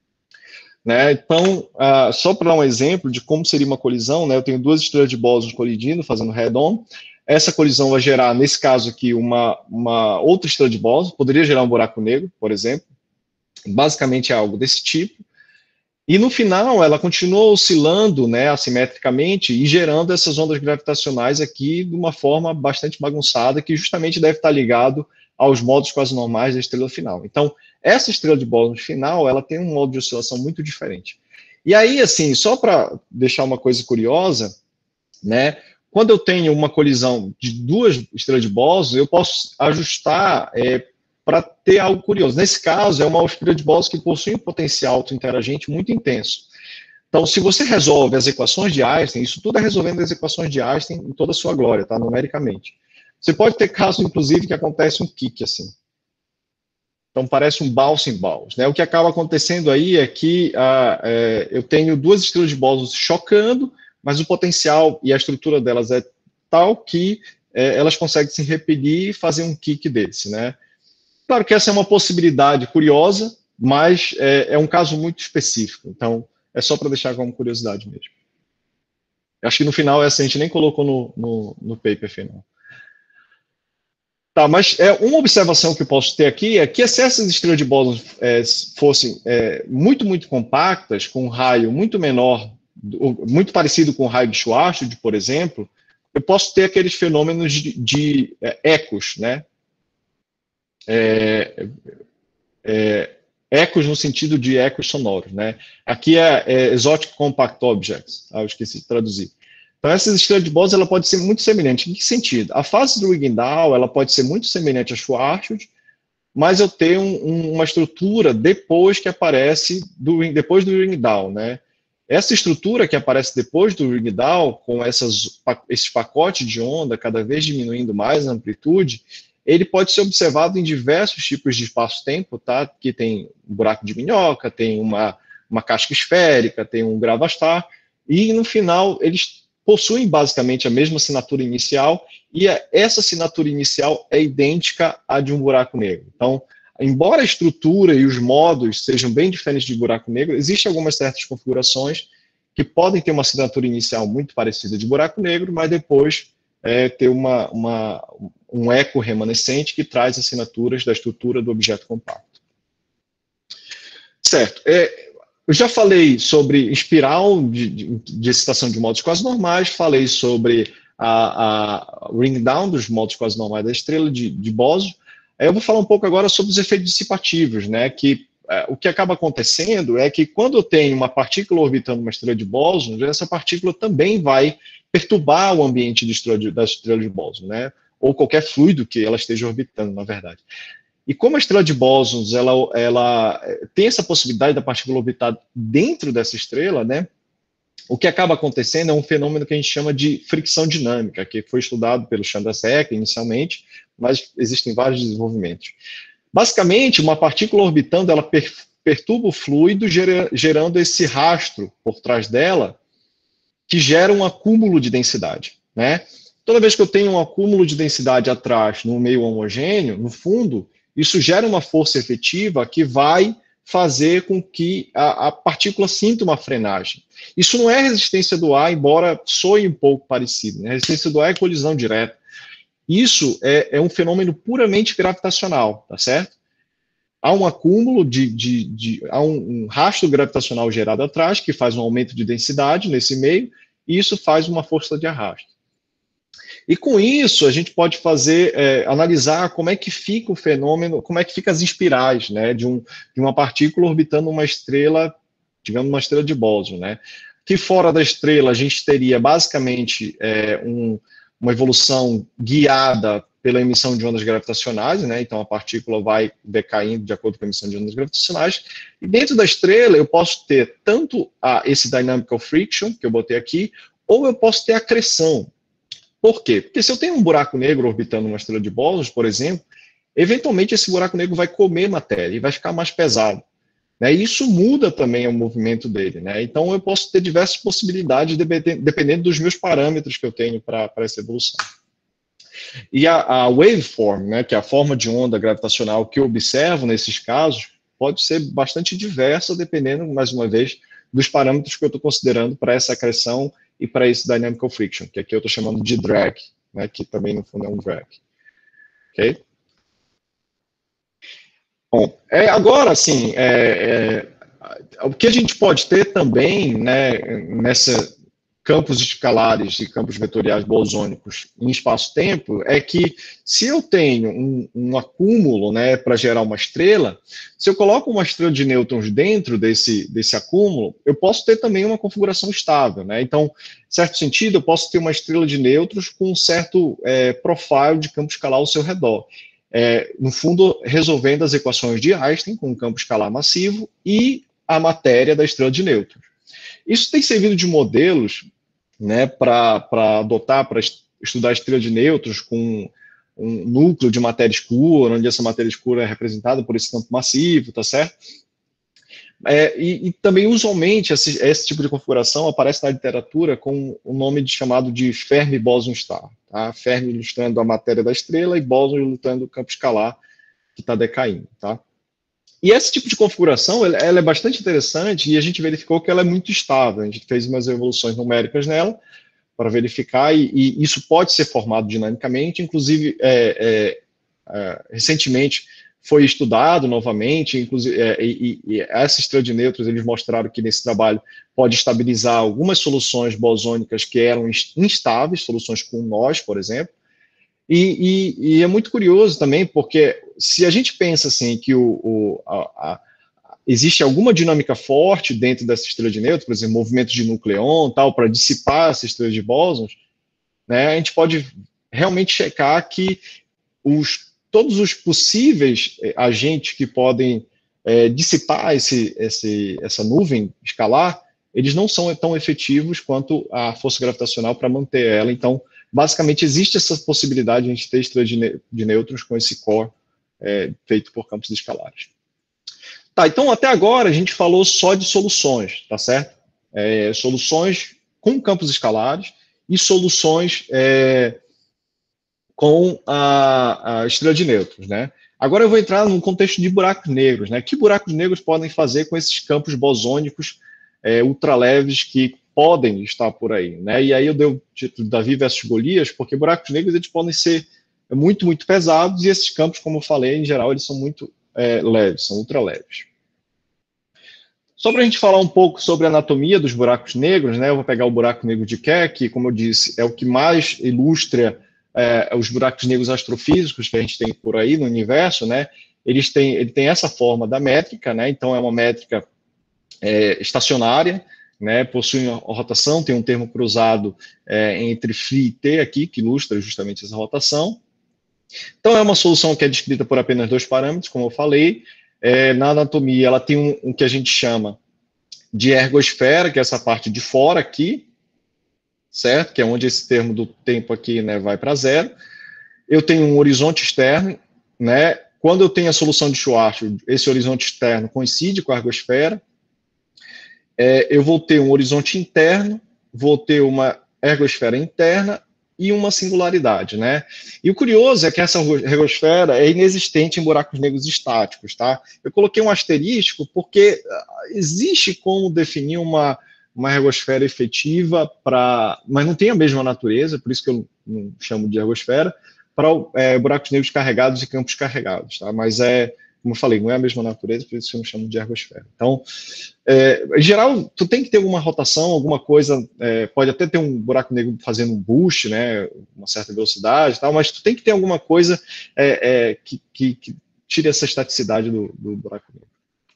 Né, então, uh, só para dar um exemplo de como seria uma colisão, né, eu tenho duas estrelas de Bóson colidindo, fazendo head-on. Essa colisão vai gerar, nesse caso aqui, uma, uma outra estrela de Bóson, poderia gerar um buraco negro, por exemplo. Basicamente é algo desse tipo. E no final, ela continua oscilando, né, assimetricamente e gerando essas ondas gravitacionais aqui de uma forma bastante bagunçada, que justamente deve estar ligado aos modos quase normais da estrela final. Então, essa estrela de Bóson final, ela tem um modo de oscilação muito diferente. E aí, assim, só para deixar uma coisa curiosa, né, quando eu tenho uma colisão de duas estrelas de Bóson, eu posso ajustar é, para ter algo curioso. Nesse caso, é uma estrela de Bóson que possui um potencial autointeragente muito intenso. Então, se você resolve as equações de Einstein, isso tudo é resolvendo as equações de Einstein em toda a sua glória, tá, numericamente. Você pode ter casos, inclusive, que acontece um kick assim. Então, parece um bouncing balls, né? O que acaba acontecendo aí é que ah, é, eu tenho duas estrelas de Bóson chocando, mas o potencial e a estrutura delas é tal que é, elas conseguem se repelir e fazer um kick desse, né? Claro que essa é uma possibilidade curiosa, mas é, é um caso muito específico. Então, é só para deixar como curiosidade mesmo. Acho que no final essa a gente nem colocou no, no, no paper final. Tá, mas é, uma observação que eu posso ter aqui é que se essas estrelas de Bóson é, fossem é, muito, muito compactas, com um raio muito menor, muito parecido com o raio de Schwarzschild, por exemplo, eu posso ter aqueles fenômenos de, de é, ecos, né? É, é, ecos no sentido de ecos sonoros, né? Aqui é, é Exotic Compact Objects, ah, eu esqueci de traduzir. Então, essa estrela de Bóson ela pode ser muito semelhante. Em que sentido? A fase do Ring-Down ela pode ser muito semelhante a Schwarzschild, mas eu tenho um, um, uma estrutura depois que aparece, do, depois do Ring-Down, né? Essa estrutura que aparece depois do Ring-Down, com essas, esses pacotes de onda cada vez diminuindo mais a amplitude, ele pode ser observado em diversos tipos de espaço-tempo, tá? Que tem um buraco de minhoca, tem uma, uma casca esférica, tem um gravastar, e no final eles possuem basicamente a mesma assinatura inicial, e essa assinatura inicial é idêntica à de um buraco negro. Então, embora a estrutura e os modos sejam bem diferentes de buraco negro, existem algumas certas configurações que podem ter uma assinatura inicial muito parecida de buraco negro, mas depois é, ter uma, uma, um eco remanescente que traz assinaturas da estrutura do objeto compacto. Certo. É, eu já falei sobre espiral de, de, de excitação de modos quase normais, falei sobre a, a ring down dos modos quase normais da estrela de, de Bóson. Eu vou falar um pouco agora sobre os efeitos dissipativos, né? Que é, o que acaba acontecendo é que quando eu tenho uma partícula orbitando uma estrela de Bóson, essa partícula também vai perturbar o ambiente de estrela de, da estrela de Bóson, né? Ou qualquer fluido que ela esteja orbitando, na verdade. E como a estrela de bósons ela, ela tem essa possibilidade da partícula orbitar dentro dessa estrela, né, o que acaba acontecendo é um fenômeno que a gente chama de fricção dinâmica, que foi estudado pelo Chandrasekhar inicialmente, mas existem vários desenvolvimentos. Basicamente, uma partícula orbitando, ela per, perturba o fluido, gera, gerando esse rastro por trás dela, que gera um acúmulo de densidade, né? Toda vez que eu tenho um acúmulo de densidade atrás, no meio homogêneo, no fundo, isso gera uma força efetiva que vai fazer com que a, a partícula sinta uma frenagem. Isso não é resistência do ar, embora soe um pouco parecido, né? A resistência do ar é colisão direta. Isso é, é um fenômeno puramente gravitacional, tá certo? Há um acúmulo de, de, de há um, um rastro gravitacional gerado atrás, que faz um aumento de densidade nesse meio, e isso faz uma força de arrasto. E com isso, a gente pode fazer, é, analisar como é que fica o fenômeno, como é que ficam as espirais, né, de, um, de uma partícula orbitando uma estrela, digamos, uma estrela de bóson, né? Que fora da estrela a gente teria basicamente é, um, uma evolução guiada pela emissão de ondas gravitacionais, né? Então a partícula vai decaindo de acordo com a emissão de ondas gravitacionais. E dentro da estrela eu posso ter tanto a, esse dynamical friction, que eu botei aqui, ou eu posso ter acreção. Por quê? Porque se eu tenho um buraco negro orbitando uma estrela de bósons, por exemplo, eventualmente esse buraco negro vai comer matéria e vai ficar mais pesado. Né? E isso muda também o movimento dele. Né? Então eu posso ter diversas possibilidades dependendo dos meus parâmetros que eu tenho para essa evolução. E a, a waveform, né, que é a forma de onda gravitacional que eu observo nesses casos, pode ser bastante diversa dependendo, mais uma vez, dos parâmetros que eu estou considerando para essa acreção e para esse dynamical friction, que aqui eu estou chamando de drag, né, que também no fundo é um drag. Ok? Bom, é, agora, assim, é, é, o que a gente pode ter também, né, nessa campos escalares e campos vetoriais bosônicos em espaço-tempo, é que se eu tenho um, um acúmulo, né, para gerar uma estrela, se eu coloco uma estrela de nêutrons dentro desse, desse acúmulo, eu posso ter também uma configuração estável. Né? Então, em certo sentido, eu posso ter uma estrela de nêutrons com um certo é, profile de campo escalar ao seu redor. É, no fundo, resolvendo as equações de Einstein com um campo escalar massivo e a matéria da estrela de nêutrons. Isso tem servido de modelos, né, para adotar, para estudar a estrela de nêutrons com um núcleo de matéria escura, onde essa matéria escura é representada por esse campo massivo, tá certo? É, e, e também, usualmente, esse, esse tipo de configuração aparece na literatura com o nome de, chamado de Fermi-Boson-Star. Tá? Fermi ilustrando a matéria da estrela e Boson ilustrando o campo escalar que está decaindo. Tá? E esse tipo de configuração, ela, ela é bastante interessante e a gente verificou que ela é muito estável. A gente fez umas evoluções numéricas nela para verificar e, e isso pode ser formado dinamicamente. Inclusive, é, é, é, recentemente foi estudado novamente, inclusive, é, e, e essa estrela de nêutrons, eles mostraram que nesse trabalho pode estabilizar algumas soluções bosônicas que eram instáveis, soluções com nós, por exemplo. E, e, e é muito curioso também, porque se a gente pensa assim que o, o, a, a, existe alguma dinâmica forte dentro dessa estrela de nêutrons, por exemplo, movimento de nucleon, tal, para dissipar essa estrela de bósons, né, a gente pode realmente checar que os, todos os possíveis agentes que podem é, dissipar esse, esse, essa nuvem escalar, eles não são tão efetivos quanto a força gravitacional para manter ela. Então, basicamente, existe essa possibilidade de a gente ter estrela de, de nêutrons com esse core é, feito por campos escalares. Tá, então, até agora, a gente falou só de soluções, tá certo? É, soluções com campos escalares e soluções é, com a, a estrela de nêutrons, né? Agora eu vou entrar no contexto de buracos negros, né? Que buracos negros podem fazer com esses campos bosônicos é, ultraleves que podem estar por aí, né? E aí eu dei o título Davi versus Golias, porque buracos negros eles podem ser muito, muito pesados e esses campos, como eu falei, em geral, eles são muito é, leves, são ultraleves. Só para a gente falar um pouco sobre a anatomia dos buracos negros, né? Eu vou pegar o buraco negro de Keck, que, como eu disse, é o que mais ilustra é, os buracos negros astrofísicos que a gente tem por aí no universo, né? Eles têm, ele tem essa forma da métrica, né? Então é uma métrica é, estacionária, né? Possui uma rotação, tem um termo cruzado é, entre φ e t aqui, que ilustra justamente essa rotação. Então é uma solução que é descrita por apenas dois parâmetros, como eu falei. É, na anatomia, ela tem um, um que a gente chama de ergosfera, que é essa parte de fora aqui, certo? Que é onde esse termo do tempo aqui, né, vai para zero. Eu tenho um horizonte externo, né? Quando eu tenho a solução de Schwarzschild, esse horizonte externo coincide com a ergosfera. É, eu vou ter um horizonte interno, vou ter uma ergosfera interna e uma singularidade, né? E o curioso é que essa regosfera é inexistente em buracos negros estáticos, tá? Eu coloquei um asterisco porque existe como definir uma, uma regosfera efetiva para, mas não tem a mesma natureza, por isso que eu não chamo de regosfera, para é, buracos negros carregados e campos carregados, tá? Mas é, como eu falei, não é a mesma natureza, por isso que eu não chamo de ergosfera. Então, é, em geral, tu tem que ter alguma rotação, alguma coisa, é, pode até ter um buraco negro fazendo um boost, né, uma certa velocidade e tal, mas tu tem que ter alguma coisa é, é, que, que, que tire essa estaticidade do, do buraco negro.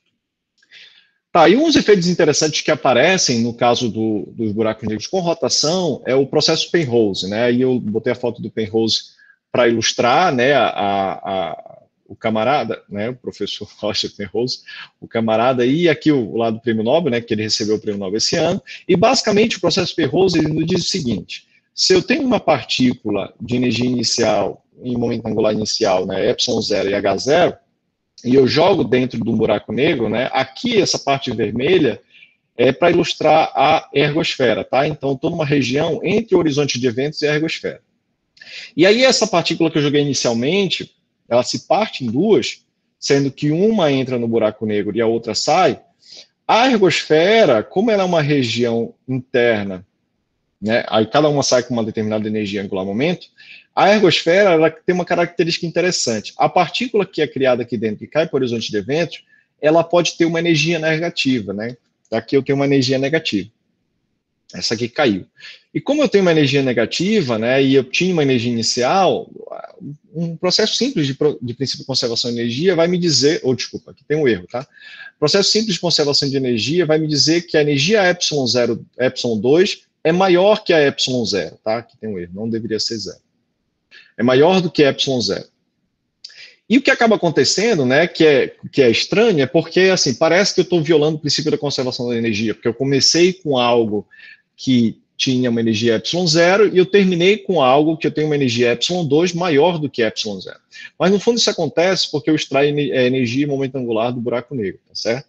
Tá, e uns efeitos interessantes que aparecem no caso do, dos buracos negros com rotação é o processo Penrose, né, e eu botei a foto do Penrose para ilustrar, né, a, a o camarada, né, o professor Roger Penrose, o camarada, e aqui o, o lado do prêmio Nobel, né, que ele recebeu o prêmio Nobel esse ano, e basicamente o processo Penrose ele nos diz o seguinte: se eu tenho uma partícula de energia inicial, em momento angular inicial, né, epsilon zero e H zero, e eu jogo dentro de um buraco negro, né, aqui essa parte vermelha é para ilustrar a ergosfera, tá? Então, estou numa região entre o horizonte de eventos e a ergosfera. E aí essa partícula que eu joguei inicialmente, ela se parte em duas, sendo que uma entra no buraco negro e a outra sai. A ergosfera, como ela é uma região interna, né, aí cada uma sai com uma determinada energia angular momento, a ergosfera ela tem uma característica interessante. A partícula que é criada aqui dentro e cai para o horizonte de eventos, ela pode ter uma energia negativa, né? Aqui eu tenho uma energia negativa. Essa aqui caiu. E como eu tenho uma energia negativa, né, e eu tinha uma energia inicial, um processo simples de, de princípio de conservação de energia vai me dizer, ou desculpa, aqui tem um erro, tá? Processo simples de conservação de energia vai me dizer que a energia epsilon zero, epsilon dois é maior que a epsilon zero, tá? Aqui tem um erro, não deveria ser zero. É maior do que epsilon zero. E o que acaba acontecendo, né, que é, que é estranho, é porque, assim, parece que eu estou violando o princípio da conservação da energia, porque eu comecei com algo que tinha uma energia epsilon zero e eu terminei com algo que eu tenho uma energia epsilon dois maior do que epsilon zero. Mas, no fundo, isso acontece porque eu extraio a energia e momento angular do buraco negro, tá certo?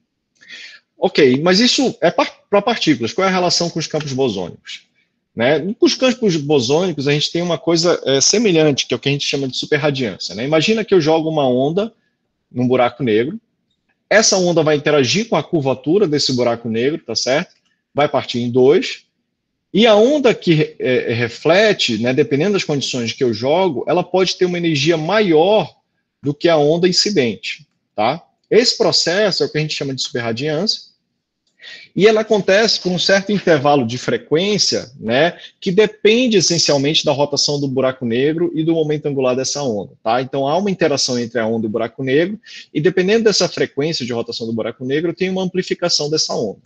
Ok, mas isso é para partículas. Qual é a relação com os campos bosônicos? Né? Com os campos bosônicos, a gente tem uma coisa é, semelhante, que é o que a gente chama de superradiância. Né? Imagina que eu jogo uma onda num buraco negro, essa onda vai interagir com a curvatura desse buraco negro, tá certo? Vai partir em dois, e a onda que é, reflete, né, dependendo das condições que eu jogo, ela pode ter uma energia maior do que a onda incidente, tá? Esse processo é o que a gente chama de superradiância, e ela acontece por um certo intervalo de frequência, né, que depende essencialmente da rotação do buraco negro e do momento angular dessa onda, tá? Então há uma interação entre a onda e o buraco negro, e dependendo dessa frequência de rotação do buraco negro, tem uma amplificação dessa onda.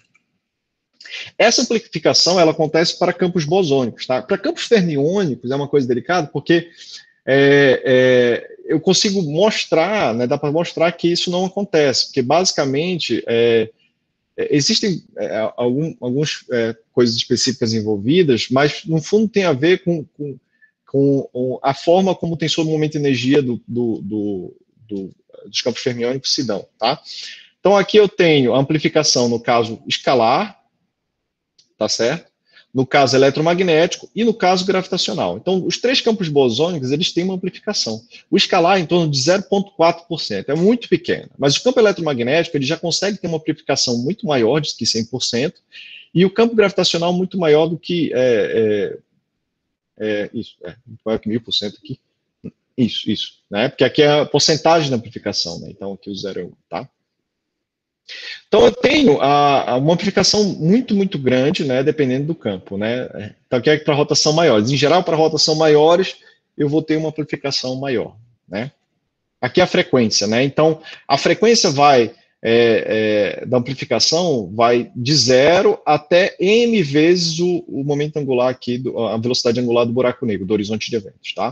Essa amplificação ela acontece para campos bosônicos, tá? Para campos fermiônicos é uma coisa delicada, porque é, é, eu consigo mostrar, né, dá para mostrar que isso não acontece, porque basicamente é, existem é, algum, algumas é, coisas específicas envolvidas, mas no fundo tem a ver com, com, com a forma como tem sobre o momento de energia do, do, do, do, dos campos fermiônicos se dão, tá? Então aqui eu tenho a amplificação no caso escalar, tá certo? No caso eletromagnético e no caso gravitacional. Então, os três campos bosônicos, eles têm uma amplificação. O escalar é em torno de zero vírgula quatro por cento, é muito pequeno. Mas o campo eletromagnético, ele já consegue ter uma amplificação muito maior do que cem por cento, e o campo gravitacional muito maior do que, é, é, é, isso, é, muito maior que mil por cento aqui. Isso, isso, né? Porque aqui é a porcentagem da amplificação, né? Então, aqui o zero é um, tá? Então, eu tenho a, a uma amplificação muito, muito grande, né, dependendo do campo, né? Então, aqui é para rotação maiores. Em geral, para rotação maiores, eu vou ter uma amplificação maior, né? Aqui é a frequência, né? Então, a frequência vai, é, é, da amplificação, vai de zero até m vezes o, o momento angular aqui, do, a velocidade angular do buraco negro, do horizonte de eventos, tá?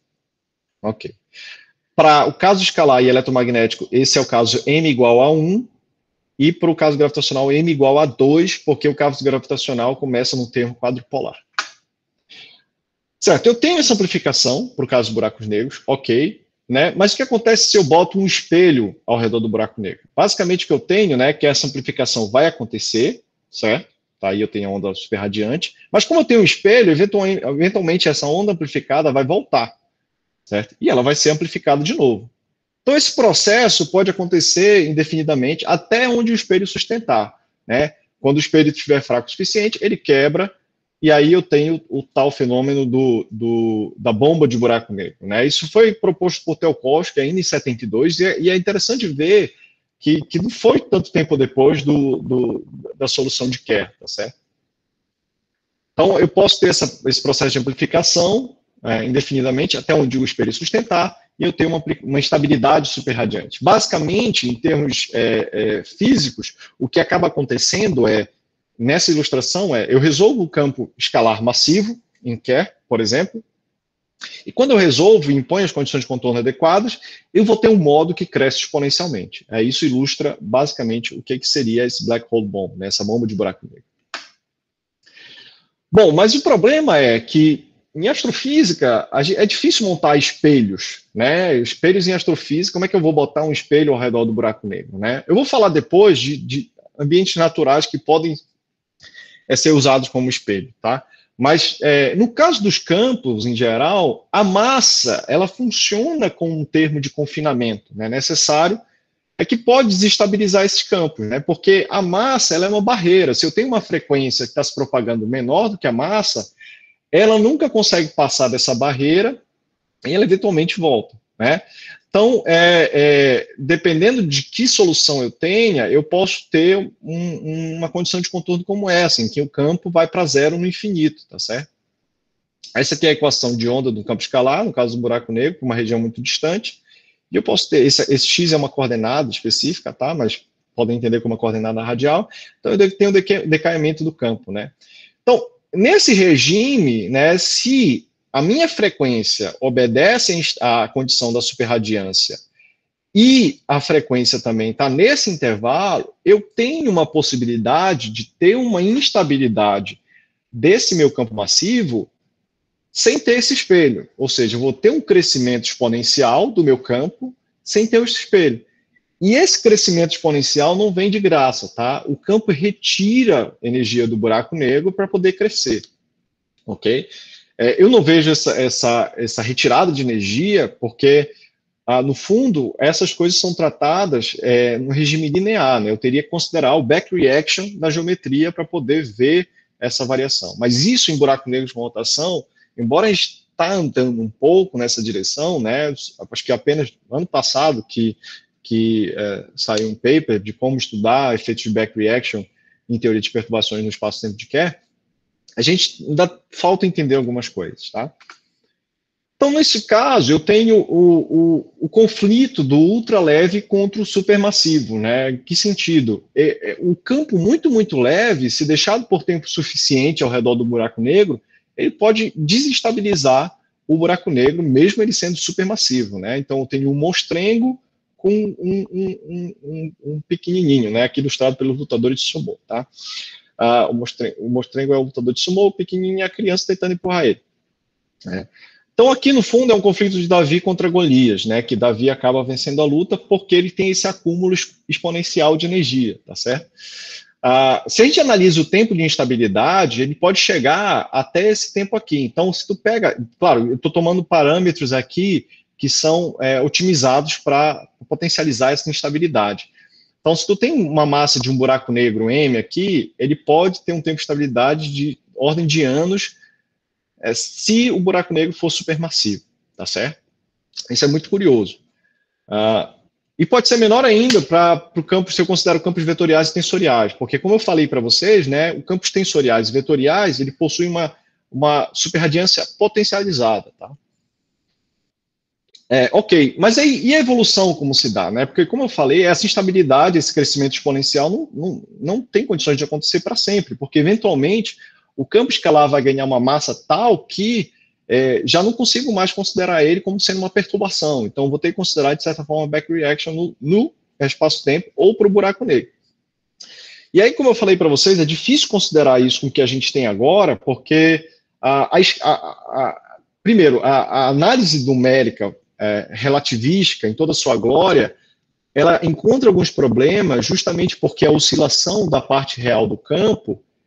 Ok. Para o caso escalar e eletromagnético, esse é o caso m igual a um, e para o caso gravitacional, m igual a dois, porque o caso gravitacional começa num termo quadrupolar. Certo, eu tenho essa amplificação para o caso dos buracos negros, ok, né? Mas o que acontece se eu boto um espelho ao redor do buraco negro? Basicamente o que eu tenho, né, que essa amplificação vai acontecer, certo? tá? Aí eu tenho a onda super radiante, mas como eu tenho um espelho, eventualmente essa onda amplificada vai voltar, certo? E ela vai ser amplificada de novo. Então esse processo pode acontecer indefinidamente até onde o espelho sustentar, né? Quando o espelho estiver fraco o suficiente, ele quebra, e aí eu tenho o tal fenômeno do, do, da bomba de buraco negro, né? Isso foi proposto por Telkovsky ainda em setenta e dois, e é, e é interessante ver que, que não foi tanto tempo depois do, do, da solução de Kerr, tá certo? Então, eu posso ter essa, esse processo de amplificação é, indefinidamente, até onde o espelho sustentar, e eu tenho uma, uma instabilidade superradiante. Basicamente, em termos é, é, físicos, o que acaba acontecendo é, nessa ilustração, é eu resolvo o campo escalar massivo, em Kerr, por exemplo, e quando eu resolvo e imponho as condições de contorno adequadas, eu vou ter um modo que cresce exponencialmente. É, isso ilustra, basicamente, o que, que seria esse black hole bomb, né, essa bomba de buraco negro. Bom, mas o problema é que em astrofísica, é difícil montar espelhos, né? Espelhos em astrofísica, como é que eu vou botar um espelho ao redor do buraco negro, né? Eu vou falar depois de, de ambientes naturais que podem é, ser usados como espelho, tá? Mas é, no caso dos campos, em geral, a massa, ela funciona como um termo de confinamento, né? Necessário, é que pode desestabilizar esses campos, né? Porque a massa, ela é uma barreira. Se eu tenho uma frequência que está se propagando menor do que a massa, ela nunca consegue passar dessa barreira e ela eventualmente volta, né? Então, é, é, dependendo de que solução eu tenha, eu posso ter um, uma condição de contorno como essa, em que o campo vai para zero no infinito, tá certo? Essa aqui é a equação de onda do campo escalar, no caso do buraco negro, uma região muito distante, e eu posso ter, esse, esse x é uma coordenada específica, tá? Mas podem entender como uma coordenada radial, então eu tenho o decaimento do campo, né? Então, nesse regime, né, se a minha frequência obedece à condição da superradiância e a frequência também está nesse intervalo, eu tenho uma possibilidade de ter uma instabilidade desse meu campo massivo sem ter esse espelho. Ou seja, eu vou ter um crescimento exponencial do meu campo sem ter esse espelho. E esse crescimento exponencial não vem de graça, tá? O campo retira energia do buraco negro para poder crescer, ok? É, eu não vejo essa, essa, essa retirada de energia porque, ah, no fundo, essas coisas são tratadas é, no regime linear, né? Eu teria que considerar o back reaction da geometria para poder ver essa variação. Mas isso em buraco negro com rotação, embora a gente está andando um pouco nessa direção, né? Acho que apenas no ano passado que que é, saiu um paper de como estudar efeitos de back reaction em teoria de perturbações no espaço-tempo de Kerr, a gente ainda falta entender algumas coisas, tá? Então, nesse caso, eu tenho o, o, o conflito do ultraleve contra o supermassivo, né? Que sentido? É, é, o campo muito, muito leve, se deixado por tempo suficiente ao redor do buraco negro, ele pode desestabilizar o buraco negro, mesmo ele sendo supermassivo, né? Então, eu tenho um monstrengo com um, um, um, um, um pequenininho, né, aqui ilustrado pelo lutador de sumô, tá? Ah, o, mostrengo, o mostrengo é o lutador de sumô, o pequenininho é a criança tentando empurrar ele. Né? Então, aqui no fundo é um conflito de Davi contra Golias, né, que Davi acaba vencendo a luta porque ele tem esse acúmulo exponencial de energia, tá certo? Ah, se a gente analisa o tempo de instabilidade, ele pode chegar até esse tempo aqui. Então, se tu pega, claro, eu estou tomando parâmetros aqui que são é, otimizados para potencializar essa instabilidade. Então, se tu tem uma massa de um buraco negro M aqui, ele pode ter um tempo de estabilidade de ordem de anos é, se o buraco negro for supermassivo, tá certo? Isso é muito curioso. Uh, e pode ser menor ainda para o campo, se eu considero campos vetoriais e tensoriais, porque como eu falei para vocês, né, o campos tensoriais e vetoriais, ele possui uma, uma superradiância potencializada, tá? É, ok, mas aí, e a evolução como se dá, né? Porque, como eu falei, essa instabilidade, esse crescimento exponencial não, não, não tem condições de acontecer para sempre, porque, eventualmente, o campo escalar vai ganhar uma massa tal que é, já não consigo mais considerar ele como sendo uma perturbação. Então, vou ter que considerar, de certa forma, back reaction no, no espaço-tempo ou para o buraco negro. E aí, como eu falei para vocês, é difícil considerar isso com o que a gente tem agora, porque, a, a, a, a, primeiro, a, a análise numérica É, relativística, em toda a sua glória, ela encontra alguns problemas justamente porque a oscilação da parte real do campo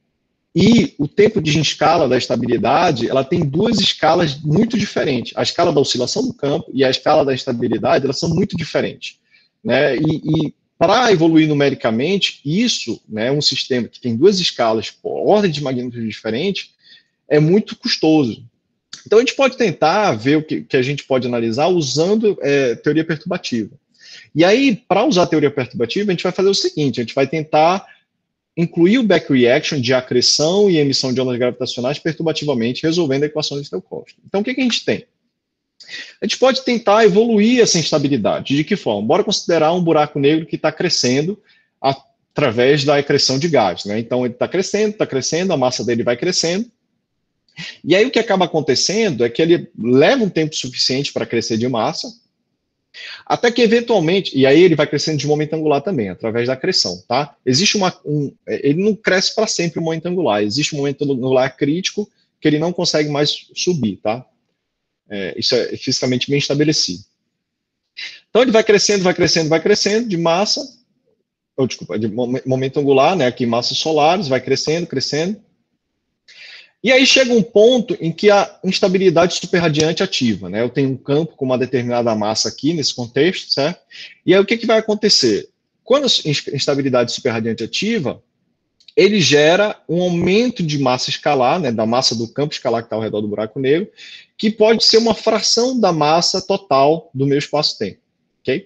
E o tempo de escala da estabilidade, ela tem duas escalas muito diferentes. A escala da oscilação do campo e a escala da estabilidade, elas são muito diferentes, né? E, e para evoluir numericamente, isso, né, um sistema que tem duas escalas por ordem de magnitude diferente, é muito custoso. Então, a gente pode tentar ver o que, que a gente pode analisar usando é, teoria perturbativa. E aí, para usar a teoria perturbativa, a gente vai fazer o seguinte, a gente vai tentar incluir o back reaction de acreção e emissão de ondas gravitacionais perturbativamente, resolvendo a equação de Stokowski. Então, o que, que a gente tem? A gente pode tentar evoluir essa instabilidade. De que forma? Bora considerar um buraco negro que está crescendo através da acreção de gás, né? Então, ele está crescendo, está crescendo, a massa dele vai crescendo. E aí, o que acaba acontecendo é que ele leva um tempo suficiente para crescer de massa, até que eventualmente, e aí ele vai crescendo de momento angular também, através da acreção, tá? Existe uma, um, ele não cresce para sempre o momento angular, existe um momento angular crítico que ele não consegue mais subir, tá? É, isso é fisicamente bem estabelecido. Então ele vai crescendo, vai crescendo, vai crescendo de massa, ou desculpa, de momento angular, né? Aqui massas solares, vai crescendo, crescendo. E aí chega um ponto em que a instabilidade superradiante ativa, né? Eu tenho um campo com uma determinada massa aqui, nesse contexto, certo? E aí o que, que vai acontecer? Quando a instabilidade superradiante ativa, ele gera um aumento de massa escalar, né, da massa do campo escalar que está ao redor do buraco negro, que pode ser uma fração da massa total do meu espaço-tempo, ok?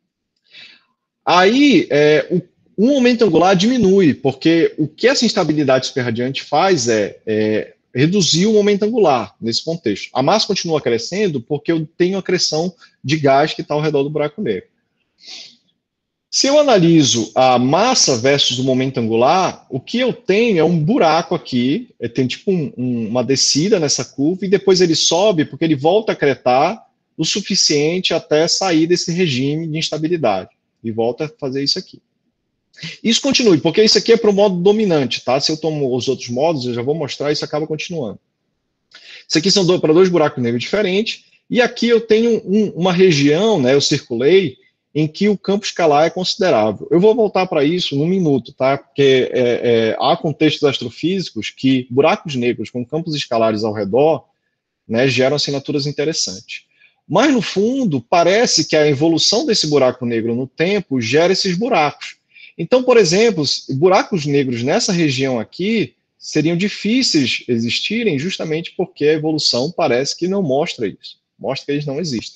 Aí, é, o Um momento angular diminui, porque o que essa instabilidade superradiante faz é, é reduzir o momento angular nesse contexto. A massa continua crescendo porque eu tenho a acreção de gás que está ao redor do buraco negro. Se eu analiso a massa versus o momento angular, o que eu tenho é um buraco aqui, tem tipo um, um, uma descida nessa curva, e depois ele sobe porque ele volta a cretar o suficiente até sair desse regime de instabilidade, e volta a fazer isso aqui. Isso continue, porque isso aqui é para o modo dominante, tá? Se eu tomo os outros modos, eu já vou mostrar, isso acaba continuando. Isso aqui são para dois buracos negros diferentes, e aqui eu tenho um, uma região, né, eu circulei, em que o campo escalar é considerável. Eu vou voltar para isso num minuto, tá? Porque é, é, há contextos astrofísicos que buracos negros com campos escalares ao redor, né, geram assinaturas interessantes. Mas, no fundo, parece que a evolução desse buraco negro no tempo gera esses buracos. Então, por exemplo, buracos negros nessa região aqui seriam difíceis existirem justamente porque a evolução parece que não mostra isso, mostra que eles não existem.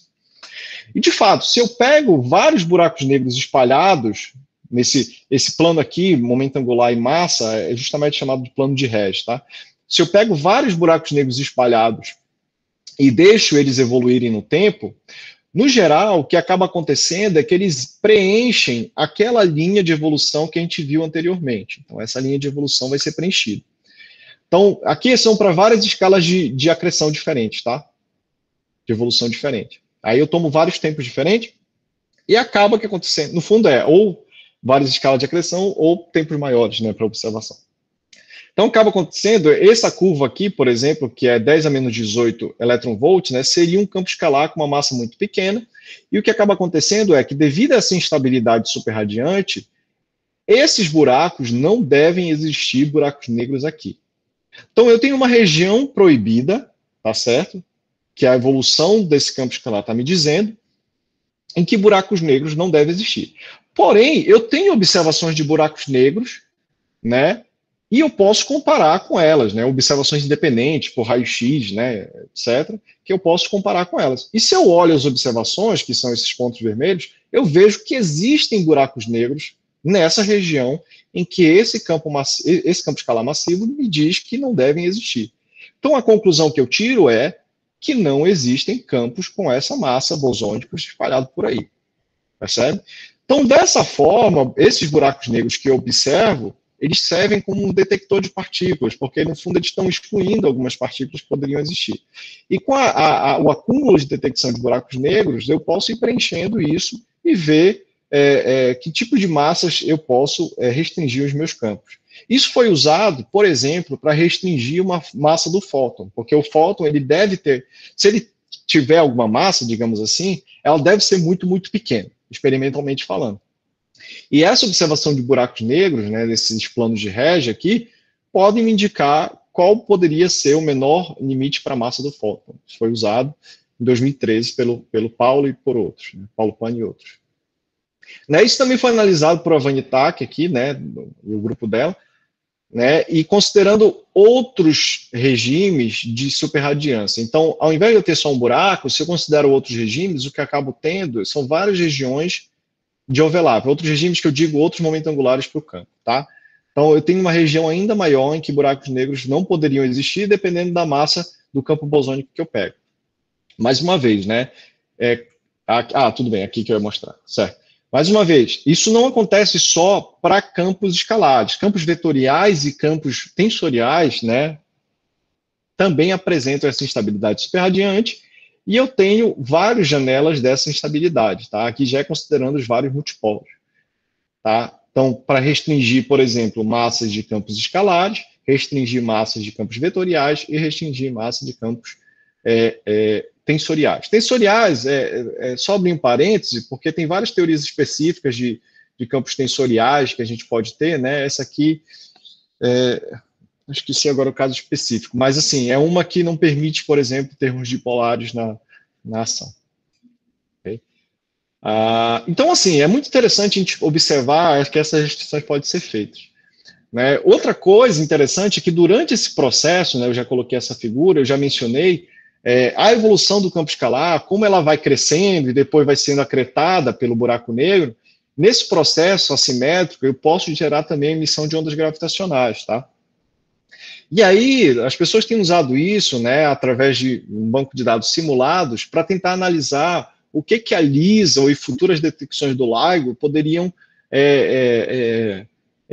E, de fato, se eu pego vários buracos negros espalhados, nesse esse plano aqui, momento angular e massa, é justamente chamado de plano de Regge, tá? Se eu pego vários buracos negros espalhados e deixo eles evoluírem no tempo, no geral, o que acaba acontecendo é que eles preenchem aquela linha de evolução que a gente viu anteriormente. Então, essa linha de evolução vai ser preenchida. Então, aqui são para várias escalas de, de acreção diferentes, tá? De evolução diferente. Aí eu tomo vários tempos diferentes e acaba que acontecendo. No fundo é ou várias escalas de acreção ou tempos maiores, né, para observação. Então, acaba acontecendo, essa curva aqui, por exemplo, que é dez a menos dezoito elétron-volt, né, seria um campo escalar com uma massa muito pequena, e o que acaba acontecendo é que, devido a essa instabilidade superradiante, esses buracos não devem existir buracos negros aqui. Então, eu tenho uma região proibida, tá certo? Que a evolução desse campo escalar está me dizendo, em que buracos negros não devem existir. Porém, eu tenho observações de buracos negros, né, e eu posso comparar com elas, né, observações independentes, por raio-x, né, etcétera, que eu posso comparar com elas. E se eu olho as observações, que são esses pontos vermelhos, eu vejo que existem buracos negros nessa região em que esse campo, esse campo escalar massivo me diz que não devem existir. Então, a conclusão que eu tiro é que não existem campos com essa massa bosônica espalhada por aí. Percebe? Então, dessa forma, esses buracos negros que eu observo, eles servem como um detector de partículas, porque, no fundo, eles estão excluindo algumas partículas que poderiam existir. E com a, a, a, o acúmulo de detecção de buracos negros, eu posso ir preenchendo isso e ver é, é, que tipo de massas eu posso é, restringir os meus campos. Isso foi usado, por exemplo, para restringir uma massa do fóton, porque o fóton, ele deve ter, se ele tiver alguma massa, digamos assim, ela deve ser muito, muito pequena, experimentalmente falando. E essa observação de buracos negros, né, desses planos de Regge aqui, podem me indicar qual poderia ser o menor limite para a massa do fóton. Isso foi usado em dois mil e treze pelo, pelo Paulo e por outros, né? Paulo Pani e outros. Né, isso também foi analisado por a Vanitac aqui, né, o grupo dela, né, e considerando outros regimes de superradiância. Então, ao invés de eu ter só um buraco, se eu considero outros regimes, o que eu acabo tendo são várias regiões de overlap, outros regimes que eu digo outros momentos angulares para o campo, tá? Então, eu tenho uma região ainda maior em que buracos negros não poderiam existir, dependendo da massa do campo bosônico que eu pego. Mais uma vez, né? É, ah, tudo bem, aqui que eu ia mostrar, certo? Mais uma vez, isso não acontece só para campos escalares. Campos vetoriais e campos tensoriais, né, também apresentam essa instabilidade superradiante, e eu tenho várias janelas dessa instabilidade, tá? Aqui já é considerando os vários multipolos, tá? Então, para restringir, por exemplo, massas de campos escalares, restringir massas de campos vetoriais e restringir massas de campos é, é, tensoriais. Tensoriais, é, é só abrir um parêntese, porque tem várias teorias específicas de, de campos tensoriais que a gente pode ter, né? Essa aqui, é, esqueci agora o caso específico, mas assim, é uma que não permite, por exemplo, termos dipolares na, na ação. Okay? Ah, então, assim, é muito interessante a gente observar que essas restrições podem ser feitas. Né? Outra coisa interessante é que durante esse processo, né, eu já coloquei essa figura, eu já mencionei, É, a evolução do campo escalar, como ela vai crescendo e depois vai sendo acretada pelo buraco negro, nesse processo assimétrico eu posso gerar também a emissão de ondas gravitacionais, tá? E aí, as pessoas têm usado isso, né, através de um banco de dados simulados, para tentar analisar o que que a LISA ou futuras detecções do LIGO poderiam é, é, é,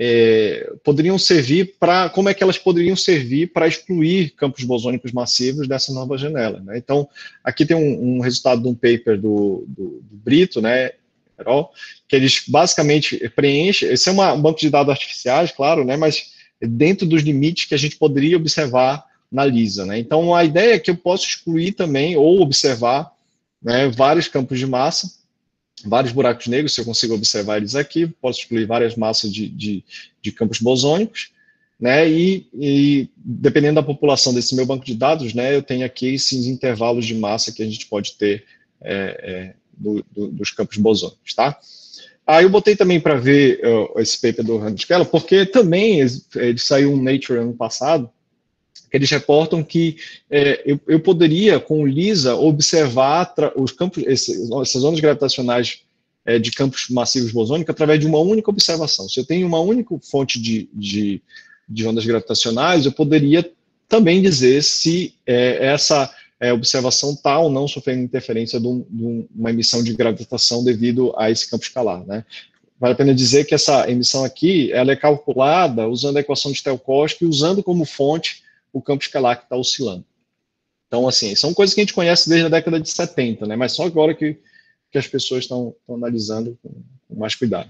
É, poderiam servir para, como é que elas poderiam servir para excluir campos bosônicos massivos dessa nova janela, né? Então, aqui tem um, um resultado de um paper do, do, do Brito, né, que eles basicamente preenchem, esse é uma, um banco de dados artificiais, claro, né, mas dentro dos limites que a gente poderia observar na LISA, né? Então, a ideia é que eu posso excluir também, ou observar, né, vários campos de massa, vários buracos negros, se eu consigo observar eles aqui, posso excluir várias massas de, de, de campos bosônicos, né, e, e dependendo da população desse meu banco de dados, né, eu tenho aqui esses intervalos de massa que a gente pode ter é, é, do, do, dos campos bosônicos, tá? Aí eu botei também para ver uh, esse paper do Hans Keller, porque também ele saiu um Nature ano passado, que eles reportam que é, eu, eu poderia, com o LISA, observar os campos, esses, essas ondas gravitacionais é, de campos massivos bosônicos através de uma única observação. Se eu tenho uma única fonte de, de, de ondas gravitacionais, eu poderia também dizer se é, essa é, observação está ou não sofrendo interferência de, um, de uma emissão de gravitação devido a esse campo escalar, né? Vale a pena dizer que essa emissão aqui, ela é calculada usando a equação de Stelkowski, usando como fonte o campo escalar que está oscilando. Então, assim, são coisas que a gente conhece desde a década de setenta, né? Mas só agora que, que as pessoas estão analisando com, com mais cuidado.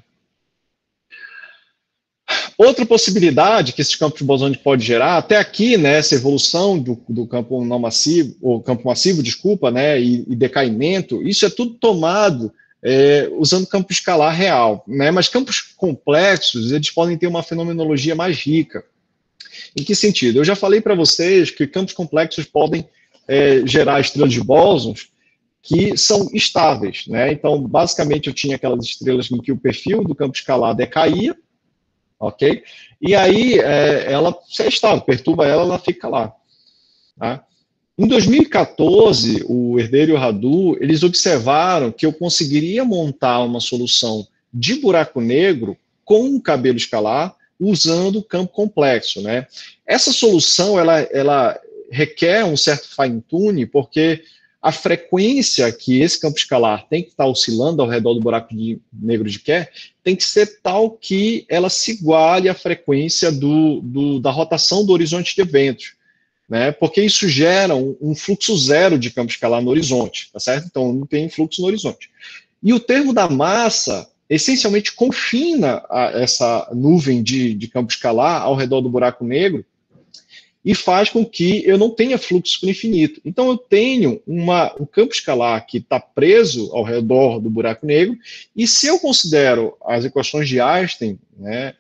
Outra possibilidade que esses campos bosônicos podem gerar, até aqui, né, essa evolução do, do campo não massivo, ou campo massivo, desculpa, né, e, e decaimento, isso é tudo tomado é, usando campo escalar real, né? Mas campos complexos, eles podem ter uma fenomenologia mais rica. Em que sentido? Eu já falei para vocês que campos complexos podem é, gerar estrelas de bósons que são estáveis, né? Então, basicamente, eu tinha aquelas estrelas em que o perfil do campo escalar decaía, ok? E aí, é, ela se é estável, perturba ela, ela fica lá. Tá? Em dois mil e quatorze, o Herdeiro e o Radu, eles observaram que eu conseguiria montar uma solução de buraco negro com um cabelo escalar usando o campo complexo, né? Essa solução, ela, ela requer um certo fine-tune, porque a frequência que esse campo escalar tem que estar oscilando ao redor do buraco de, negro de Kerr tem que ser tal que ela se iguale à frequência do, do, da rotação do horizonte de eventos, né? Porque isso gera um, um fluxo zero de campo escalar no horizonte, tá certo? Então, não tem fluxo no horizonte. E o termo da massa essencialmente confina a, essa nuvem de, de campo escalar ao redor do buraco negro e faz com que eu não tenha fluxo para o infinito. Então, eu tenho uma, um campo escalar que está preso ao redor do buraco negro, e se eu considero as equações de Einstein, né,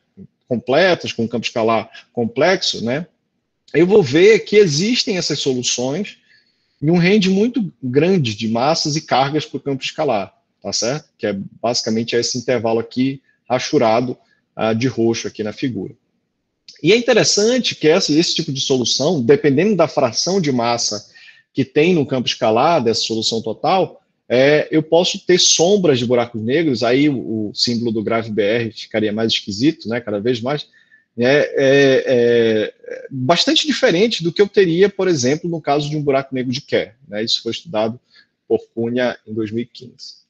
completas, com um campo escalar complexo, né, eu vou ver que existem essas soluções em um range muito grande de massas e cargas para o campo escalar, tá certo? Que é basicamente esse intervalo aqui rachurado uh, de roxo aqui na figura. E é interessante que essa, esse tipo de solução, dependendo da fração de massa que tem no campo escalar, dessa solução total, é, eu posso ter sombras de buracos negros, aí o, o símbolo do grave B R ficaria mais esquisito, né, cada vez mais, é, é, é bastante diferente do que eu teria, por exemplo, no caso de um buraco negro de Kerr. Né, isso foi estudado por Cunha em dois mil e quinze.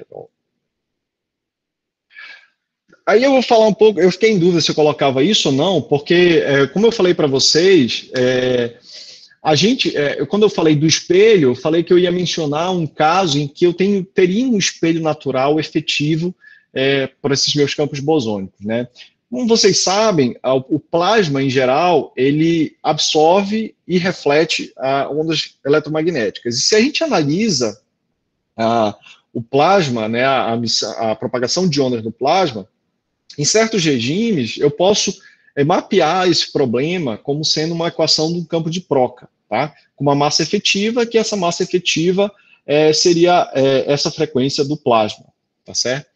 Aí eu vou falar um pouco, eu fiquei em dúvida se eu colocava isso ou não, porque, é, como eu falei para vocês, é, a gente, é, quando eu falei do espelho, eu falei que eu ia mencionar um caso em que eu tenho, teria um espelho natural efetivo é, para esses meus campos bosônicos, né? Como vocês sabem, o plasma, em geral, ele absorve e reflete a ondas eletromagnéticas. E se a gente analisa a, o plasma, né, a, a propagação de ondas do plasma, em certos regimes, eu posso é, mapear esse problema como sendo uma equação de um campo de Proca, tá? Com uma massa efetiva, que essa massa efetiva é, seria é, essa frequência do plasma, tá certo?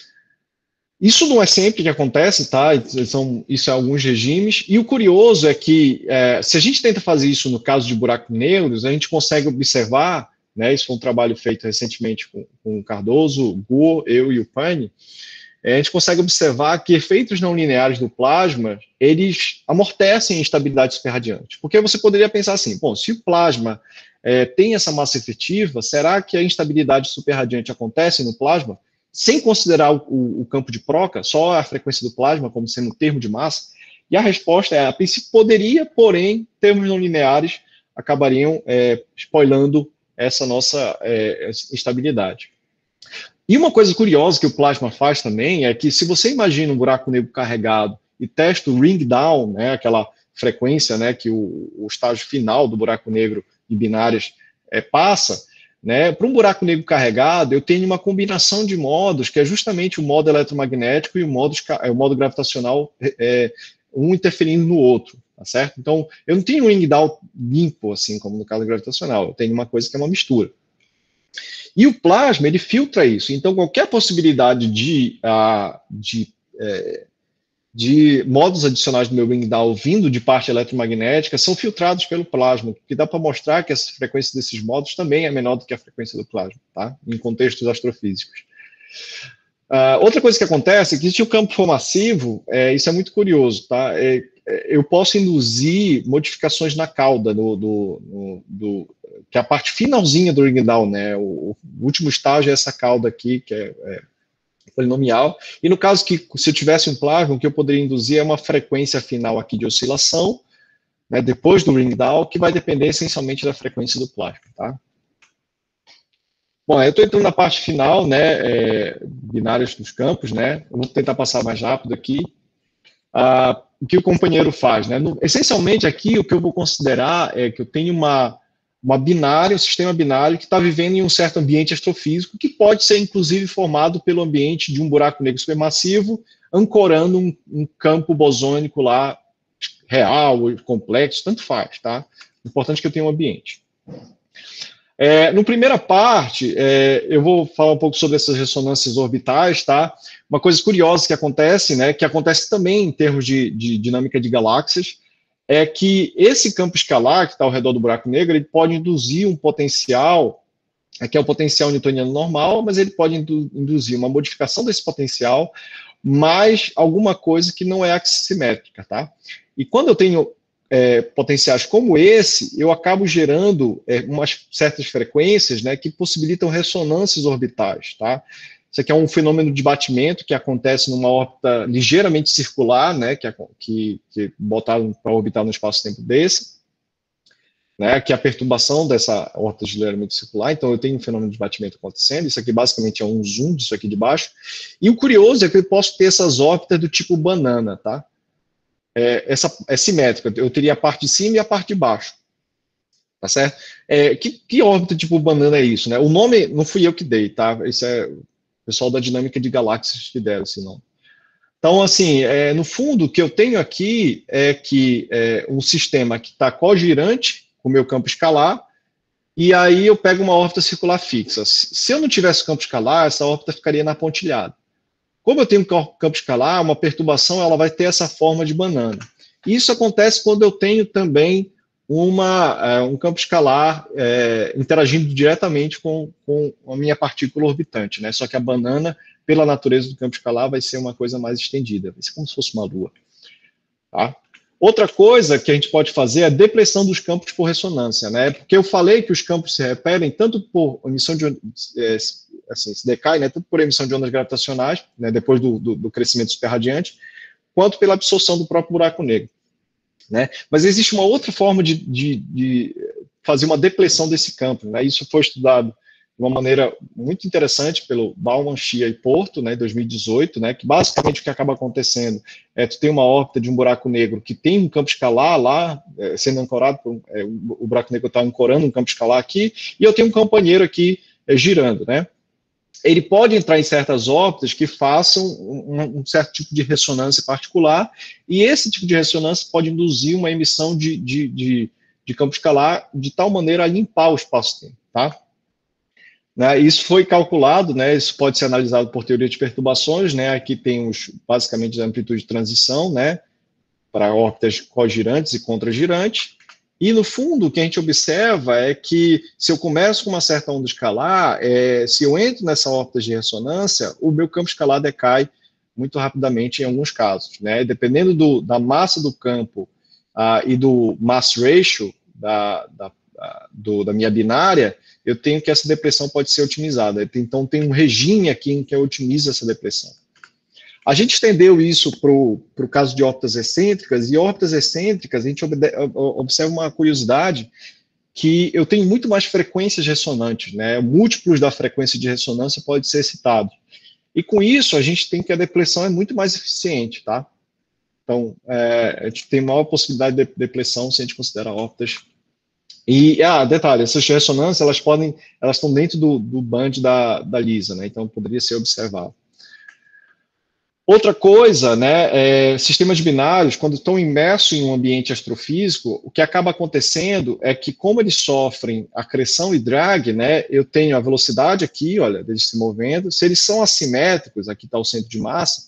Isso não é sempre que acontece, tá? São, isso é alguns regimes. E o curioso é que, é, se a gente tenta fazer isso no caso de buracos negros, a gente consegue observar, né? Isso foi um trabalho feito recentemente com, com o Cardoso, o Guo, eu e o Pani. É, a gente consegue observar que efeitos não lineares do plasma, eles amortecem a instabilidade superradiante. Porque você poderia pensar assim, bom, se o plasma é, tem essa massa efetiva, será que a instabilidade superradiante acontece no plasma? Sem considerar o, o campo de Proca, só a frequência do plasma como sendo um termo de massa? E a resposta é, a princípio poderia, porém, termos não lineares acabariam é, spoilando essa nossa é, instabilidade. E uma coisa curiosa que o plasma faz também é que se você imagina um buraco negro carregado e testa o ring down, né, aquela frequência, né, que o, o estágio final do buraco negro de binárias é, passa, né, para um buraco negro carregado, eu tenho uma combinação de modos, que é justamente o modo eletromagnético e o modo, o modo gravitacional, é, um interferindo no outro, tá certo? Então, eu não tenho um ring down limpo, assim, como no caso gravitacional, eu tenho uma coisa que é uma mistura. E o plasma, ele filtra isso. Então, qualquer possibilidade de, uh, de, é, de modos adicionais do meu ring down vindo de parte eletromagnética são filtrados pelo plasma, que dá para mostrar que essa frequência desses modos também é menor do que a frequência do plasma, tá? Em contextos astrofísicos. Uh, outra coisa que acontece é que se o campo for massivo, é, isso é muito curioso, tá? É, eu posso induzir modificações na cauda do, do, do, do que é a parte finalzinha do ring down, né? O, o último estágio é essa cauda aqui, que é, é polinomial. E no caso que, se eu tivesse um plasma, o que eu poderia induzir é uma frequência final aqui de oscilação, né, depois do ring down, que vai depender essencialmente da frequência do plasma, tá? Bom, eu estou entrando na parte final, né, é, binárias dos campos, né? Eu vou tentar passar mais rápido aqui. Ah, o que o companheiro faz, né? No, essencialmente aqui, o que eu vou considerar é que eu tenho uma uma binária, um sistema binário que está vivendo em um certo ambiente astrofísico que pode ser, inclusive, formado pelo ambiente de um buraco negro supermassivo, ancorando um, um campo bosônico lá, real, complexo, tanto faz, tá? O importante é que eu tenha um ambiente. É, no primeira parte, é, eu vou falar um pouco sobre essas ressonâncias orbitais, tá? Uma coisa curiosa que acontece, né, que acontece também em termos de, de dinâmica de galáxias, é que esse campo escalar que está ao redor do buraco negro, ele pode induzir um potencial, que é o potencial newtoniano normal, mas ele pode induzir uma modificação desse potencial, mais alguma coisa que não é axissimétrica, tá? E quando eu tenho é, potenciais como esse, eu acabo gerando é, umas certas frequências, né, que possibilitam ressonâncias orbitais, tá? Isso aqui é um fenômeno de batimento que acontece numa órbita ligeiramente circular, né, que, que, que botaram para orbitar no espaço-tempo desse, né, que é a perturbação dessa órbita ligeiramente circular. Então, eu tenho um fenômeno de batimento acontecendo. Isso aqui basicamente é um zoom disso aqui de baixo. E o curioso é que eu posso ter essas órbitas do tipo banana, tá? É, essa é simétrica. Eu teria a parte de cima e a parte de baixo. Tá certo? É, que, que órbita tipo banana é isso, né? O nome não fui eu que dei, tá? Isso é o pessoal da dinâmica de galáxias que deram esse nome. Então, assim, é, no fundo, o que eu tenho aqui é que é um sistema que está cogirante com o meu campo escalar, e aí eu pego uma órbita circular fixa. Se eu não tivesse campo escalar, essa órbita ficaria na pontilhada. Como eu tenho um campo escalar, uma perturbação ela vai ter essa forma de banana. Isso acontece quando eu tenho também uma, um campo escalar é, interagindo diretamente com, com a minha partícula orbitante, né? Só que a banana, pela natureza do campo escalar, vai ser uma coisa mais estendida, vai ser como se fosse uma lua. Tá? Outra coisa que a gente pode fazer é a depressão dos campos por ressonância, né? Porque eu falei que os campos se repelem tanto por emissão de é, assim, se decai, né? Tanto por emissão de ondas gravitacionais, né? Depois do, do, do crescimento superradiante, quanto pela absorção do próprio buraco negro, né? Mas existe uma outra forma de, de, de fazer uma depressão desse campo, né? Isso foi estudado de uma maneira muito interessante pelo Baumann, Chia e Porto, né, em dois mil e dezoito, né, que basicamente o que acaba acontecendo é tu tem uma órbita de um buraco negro que tem um campo escalar lá, é, sendo ancorado, por, é, o buraco negro está ancorando um campo escalar aqui, e eu tenho um companheiro aqui é, girando, né. Ele pode entrar em certas órbitas que façam um, um certo tipo de ressonância particular, e esse tipo de ressonância pode induzir uma emissão de, de, de, de campo escalar de tal maneira a limpar o espaço-tempo, tá? Né, isso foi calculado, né, isso pode ser analisado por teoria de perturbações, né, aqui tem os, basicamente a amplitude de transição, né, para órbitas cogirantes e contragirantes, e no fundo o que a gente observa é que se eu começo com uma certa onda escalar, é, se eu entro nessa órbita de ressonância, o meu campo escalar decai muito rapidamente em alguns casos, né, dependendo do, da massa do campo ah, e do mass ratio da, da, do, da minha binária, eu tenho que essa depressão pode ser otimizada. Então, tem um regime aqui em que eu otimizo essa depressão. A gente estendeu isso para o caso de órbitas excêntricas, e órbitas excêntricas, a gente observa uma curiosidade, que eu tenho muito mais frequências ressonantes, né? Múltiplos da frequência de ressonância pode ser excitado. E com isso, a gente tem que a depressão é muito mais eficiente, tá? Então, é, a gente tem maior possibilidade de depressão se a gente considera órbitas. E, ah, detalhe, essas ressonâncias, elas podem, elas estão dentro do, do band da, da LISA, né, então poderia ser observado. Outra coisa, né, é, sistemas binários, quando estão imersos em um ambiente astrofísico, o que acaba acontecendo é que, como eles sofrem acreção e drag, né, eu tenho a velocidade aqui, olha, deles se movendo, se eles são assimétricos, aqui está o centro de massa,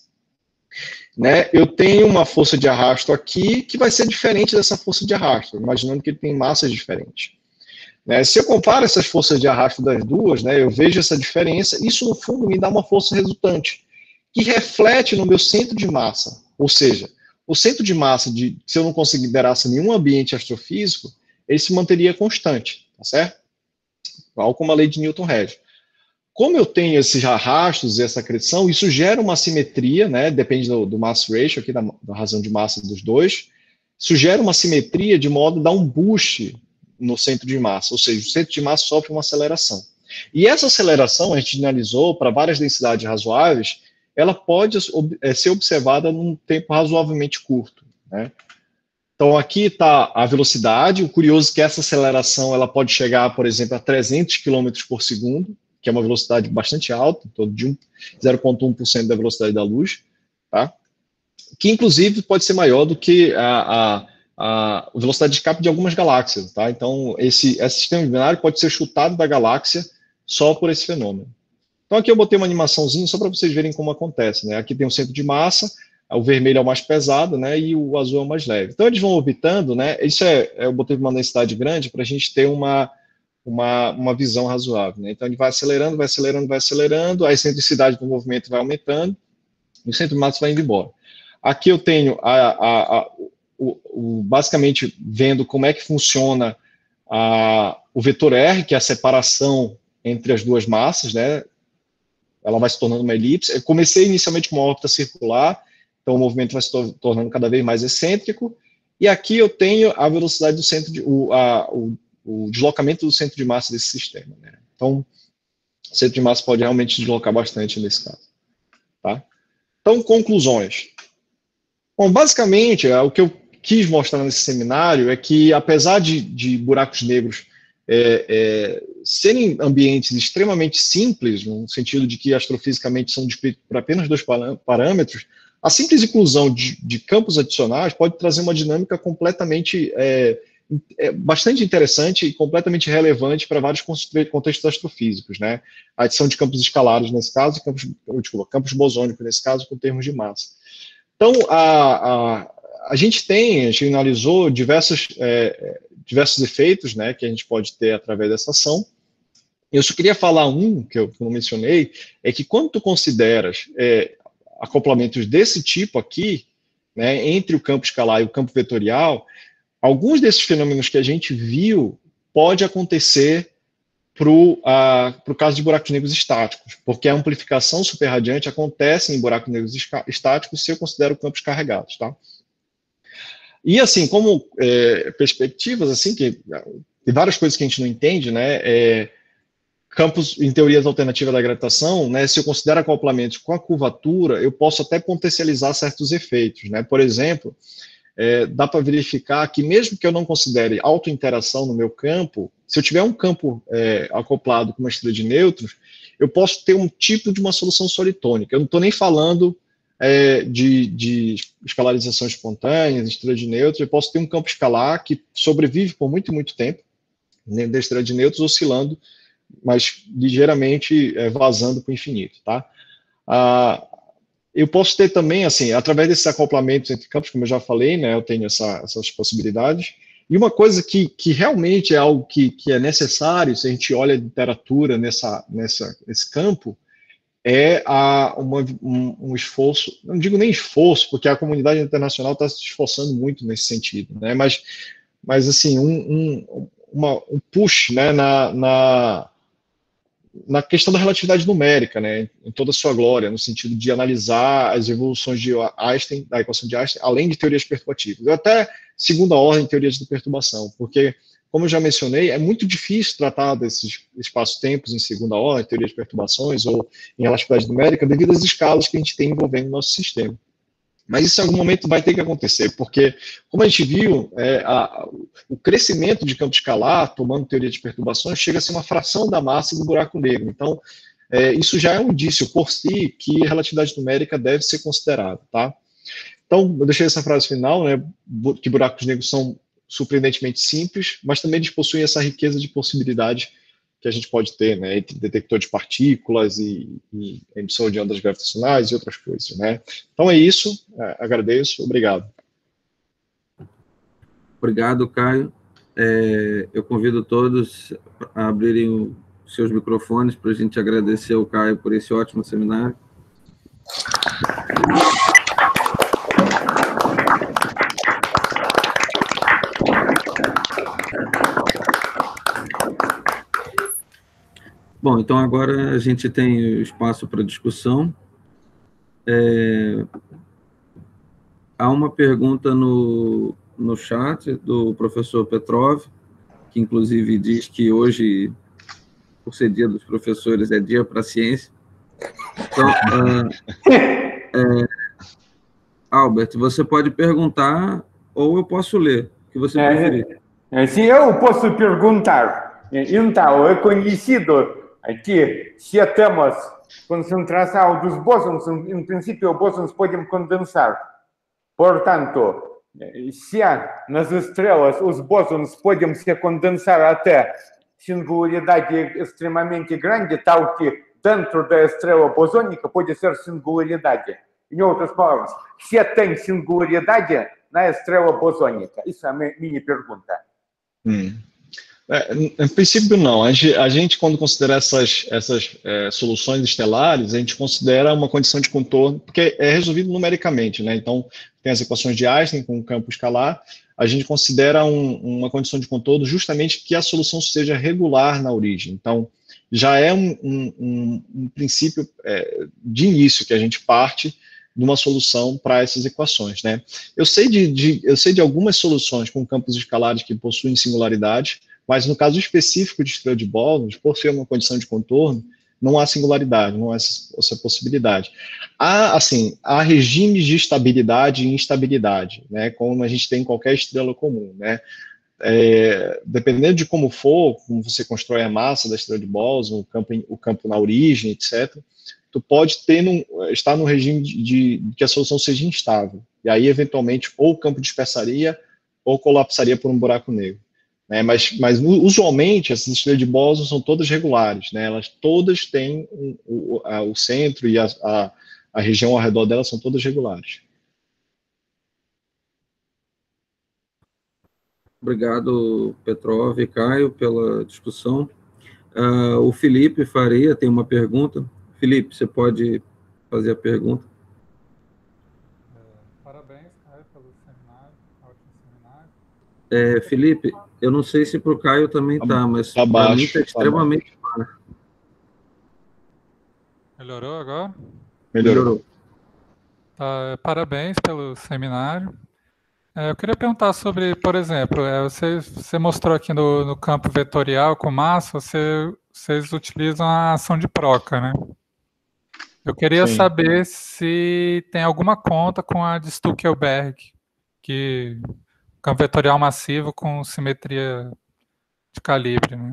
né, eu tenho uma força de arrasto aqui que vai ser diferente dessa força de arrasto, imaginando que ele tem massas diferentes. Né, se eu comparo essas forças de arrasto das duas, né, eu vejo essa diferença, isso no fundo me dá uma força resultante, que reflete no meu centro de massa, ou seja, o centro de massa, de, se eu não considerasse nenhum ambiente astrofísico, ele se manteria constante, tá certo? Igual como a lei de Newton rege. Como eu tenho esses arrastos e essa acreção, isso gera uma simetria, né, depende do, do mass ratio, aqui da, da razão de massa dos dois, isso gera uma simetria de modo a dar um boost no centro de massa, ou seja, o centro de massa sofre uma aceleração. E essa aceleração, a gente analisou para várias densidades razoáveis, ela pode é, ser observada num tempo razoavelmente curto, né. Então, aqui está a velocidade, o curioso é que essa aceleração ela pode chegar, por exemplo, a trezentos quilômetros por segundo, que é uma velocidade bastante alta, em torno de zero vírgula um por cento da velocidade da luz, tá? Que inclusive pode ser maior do que a, a, a velocidade de escape de algumas galáxias, tá? Então, esse, esse sistema binário pode ser chutado da galáxia só por esse fenômeno. Então, aqui eu botei uma animaçãozinha só para vocês verem como acontece, né? Aqui tem o centro de massa, o vermelho é o mais pesado, né? E o azul é o mais leve. Então, eles vão orbitando, né? Isso é, eu botei uma densidade grande para a gente ter uma Uma, uma visão razoável, né? Então ele vai acelerando, vai acelerando, vai acelerando, a excentricidade do movimento vai aumentando, e o centro de massa vai indo embora. Aqui eu tenho, a, a, a, o, o, basicamente, vendo como é que funciona a, o vetor R, que é a separação entre as duas massas, né? Ela vai se tornando uma elipse. Eu comecei inicialmente com uma órbita circular, então o movimento vai se tor tornando cada vez mais excêntrico, e aqui eu tenho a velocidade do centro de... O, a, o, o deslocamento do centro de massa desse sistema, né? Então, o centro de massa pode realmente deslocar bastante nesse caso, tá? Então, conclusões. Bom, basicamente, o que eu quis mostrar nesse seminário é que, apesar de, de buracos negros é, é, serem ambientes extremamente simples, no sentido de que astrofisicamente são descritos por apenas dois parâmetros, a simples inclusão de, de campos adicionais pode trazer uma dinâmica completamente, é, é, bastante interessante e completamente relevante para vários contextos astrofísicos, né? A adição de campos escalares, nesse caso, e campos, desculpa, campos bosônicos, nesse caso, com termos de massa. Então, a, a, a gente tem, a gente analisou diversos, é, diversos efeitos, né, que a gente pode ter através dessa ação. Eu só queria falar um, que eu, que eu não mencionei, é que quando tu consideras é, acoplamentos desse tipo aqui, né, entre o campo escalar e o campo vetorial, alguns desses fenômenos que a gente viu pode acontecer para o caso de buracos negros estáticos, porque a amplificação superradiante acontece em buracos negros estáticos se eu considero campos carregados, tá? E assim, como é, perspectivas, assim, que tem várias coisas que a gente não entende, né, é, campos em teorias alternativas da gravitação, né, se eu considero acoplamentos com a curvatura, eu posso até potencializar certos efeitos, né, por exemplo, É, dá para verificar que mesmo que eu não considere autointeração no meu campo, se eu tiver um campo é, acoplado com uma estrela de nêutrons, eu posso ter um tipo de uma solução solitônica. Eu não estou nem falando é, de, de escalarização espontânea, de estrela de nêutrons, eu posso ter um campo escalar que sobrevive por muito, muito tempo, dentro da estrela de nêutrons, oscilando, mas ligeiramente é, vazando para o infinito, tá? Ah, eu posso ter também, assim, através desses acoplamentos entre campos, como eu já falei, né, eu tenho essa, essas possibilidades. E uma coisa que, que realmente é algo que, que é necessário, se a gente olha a literatura nessa, nessa, nesse campo, é a, uma, um, um esforço, não digo nem esforço, porque a comunidade internacional está se esforçando muito nesse sentido, né, mas, mas assim, um, um, uma, um push, né, na... na na questão da relatividade numérica, né, em toda a sua glória, no sentido de analisar as evoluções de Einstein, da equação de Einstein, além de teorias perturbativas, ou até segunda ordem teorias de perturbação, porque, como eu já mencionei, é muito difícil tratar desses espaços-tempos em segunda ordem, teorias de perturbações ou em relatividade numérica, devido às escalas que a gente tem envolvendo o nosso sistema. Mas isso em algum momento vai ter que acontecer, porque, como a gente viu, é, a, o crescimento de campo escalar, tomando teoria de perturbações, chega a ser uma fração da massa do buraco negro. Então, é, isso já é um indício por si que a relatividade numérica deve ser considerada, tá? Então, eu deixei essa frase final, né, que buracos negros são surpreendentemente simples, mas também eles possuem essa riqueza de possibilidades que a gente pode ter, né, entre detector de partículas e, e emissão de ondas gravitacionais e outras coisas, né. Então é isso, é, agradeço, obrigado. Obrigado, Caio. É, eu convido todos a abrirem os seus microfones para a gente agradecer ao Caio por esse ótimo seminário. Bom, então agora a gente tem espaço para discussão. É, há uma pergunta no, no chat do professor Petrov, que inclusive diz que hoje, por ser dia dos professores, é dia para a ciência. Então, é, é, Albert, você pode perguntar ou eu posso ler, o que você preferir. É, se eu posso perguntar, então, é conhecido que se temos concentração dos bósons, em princípio, bósons podem condensar. Portanto, se nas estrelas os bósons podem se condensar até singularidade extremamente grande, tal que dentro da estrela bosônica pode ser singularidade. Em outras palavras, se tem singularidade na estrela bosônica? Isso é a minha pergunta. Hum. É, em princípio, não. A gente, a gente quando considera essas, essas é, soluções estelares, a gente considera uma condição de contorno, porque é resolvido numericamente, né? Então, tem as equações de Einstein com o campo escalar, a gente considera um, uma condição de contorno justamente que a solução seja regular na origem. Então, já é um, um, um, um princípio é, de início que a gente parte de uma solução para essas equações, né? Eu sei de, de, eu sei de algumas soluções com campos escalares que possuem singularidade, mas no caso específico de estrela de bósons, por ser uma condição de contorno, não há singularidade, não há essa, essa possibilidade. Há, assim, há regimes de estabilidade e instabilidade, né, como a gente tem em qualquer estrela comum, né. É, dependendo de como for, como você constrói a massa da estrela de bóson, o campo, o campo na origem, etcétera, tu pode ter num, estar num regime de, de que a solução seja instável. E aí, eventualmente, ou o campo dispersaria ou colapsaria por um buraco negro. Né? Mas, mas, usualmente, essas estrelas de bóson são todas regulares. Né? Elas todas têm um, o, a, o centro e a, a, a região ao redor delas são todas regulares. Obrigado, Petrov e Caio, pela discussão. Uh, o Felipe Faria tem uma pergunta. Felipe, você pode fazer a pergunta? É, parabéns, Caio, pelo seminário, ótimo seminário. É, Felipe, eu não sei se para o Caio também está, mas tá para mim está está extremamente claro. Melhorou agora? Melhorou. Melhorou. Tá, parabéns pelo seminário. É, eu queria perguntar sobre, por exemplo, é, você, você mostrou aqui no, no campo vetorial com massa, você, vocês utilizam a ação de Proca, né? Eu queria Sim. saber se tem alguma conta com a de Stuckelberg, que campo vetorial massivo com simetria de calibre, né?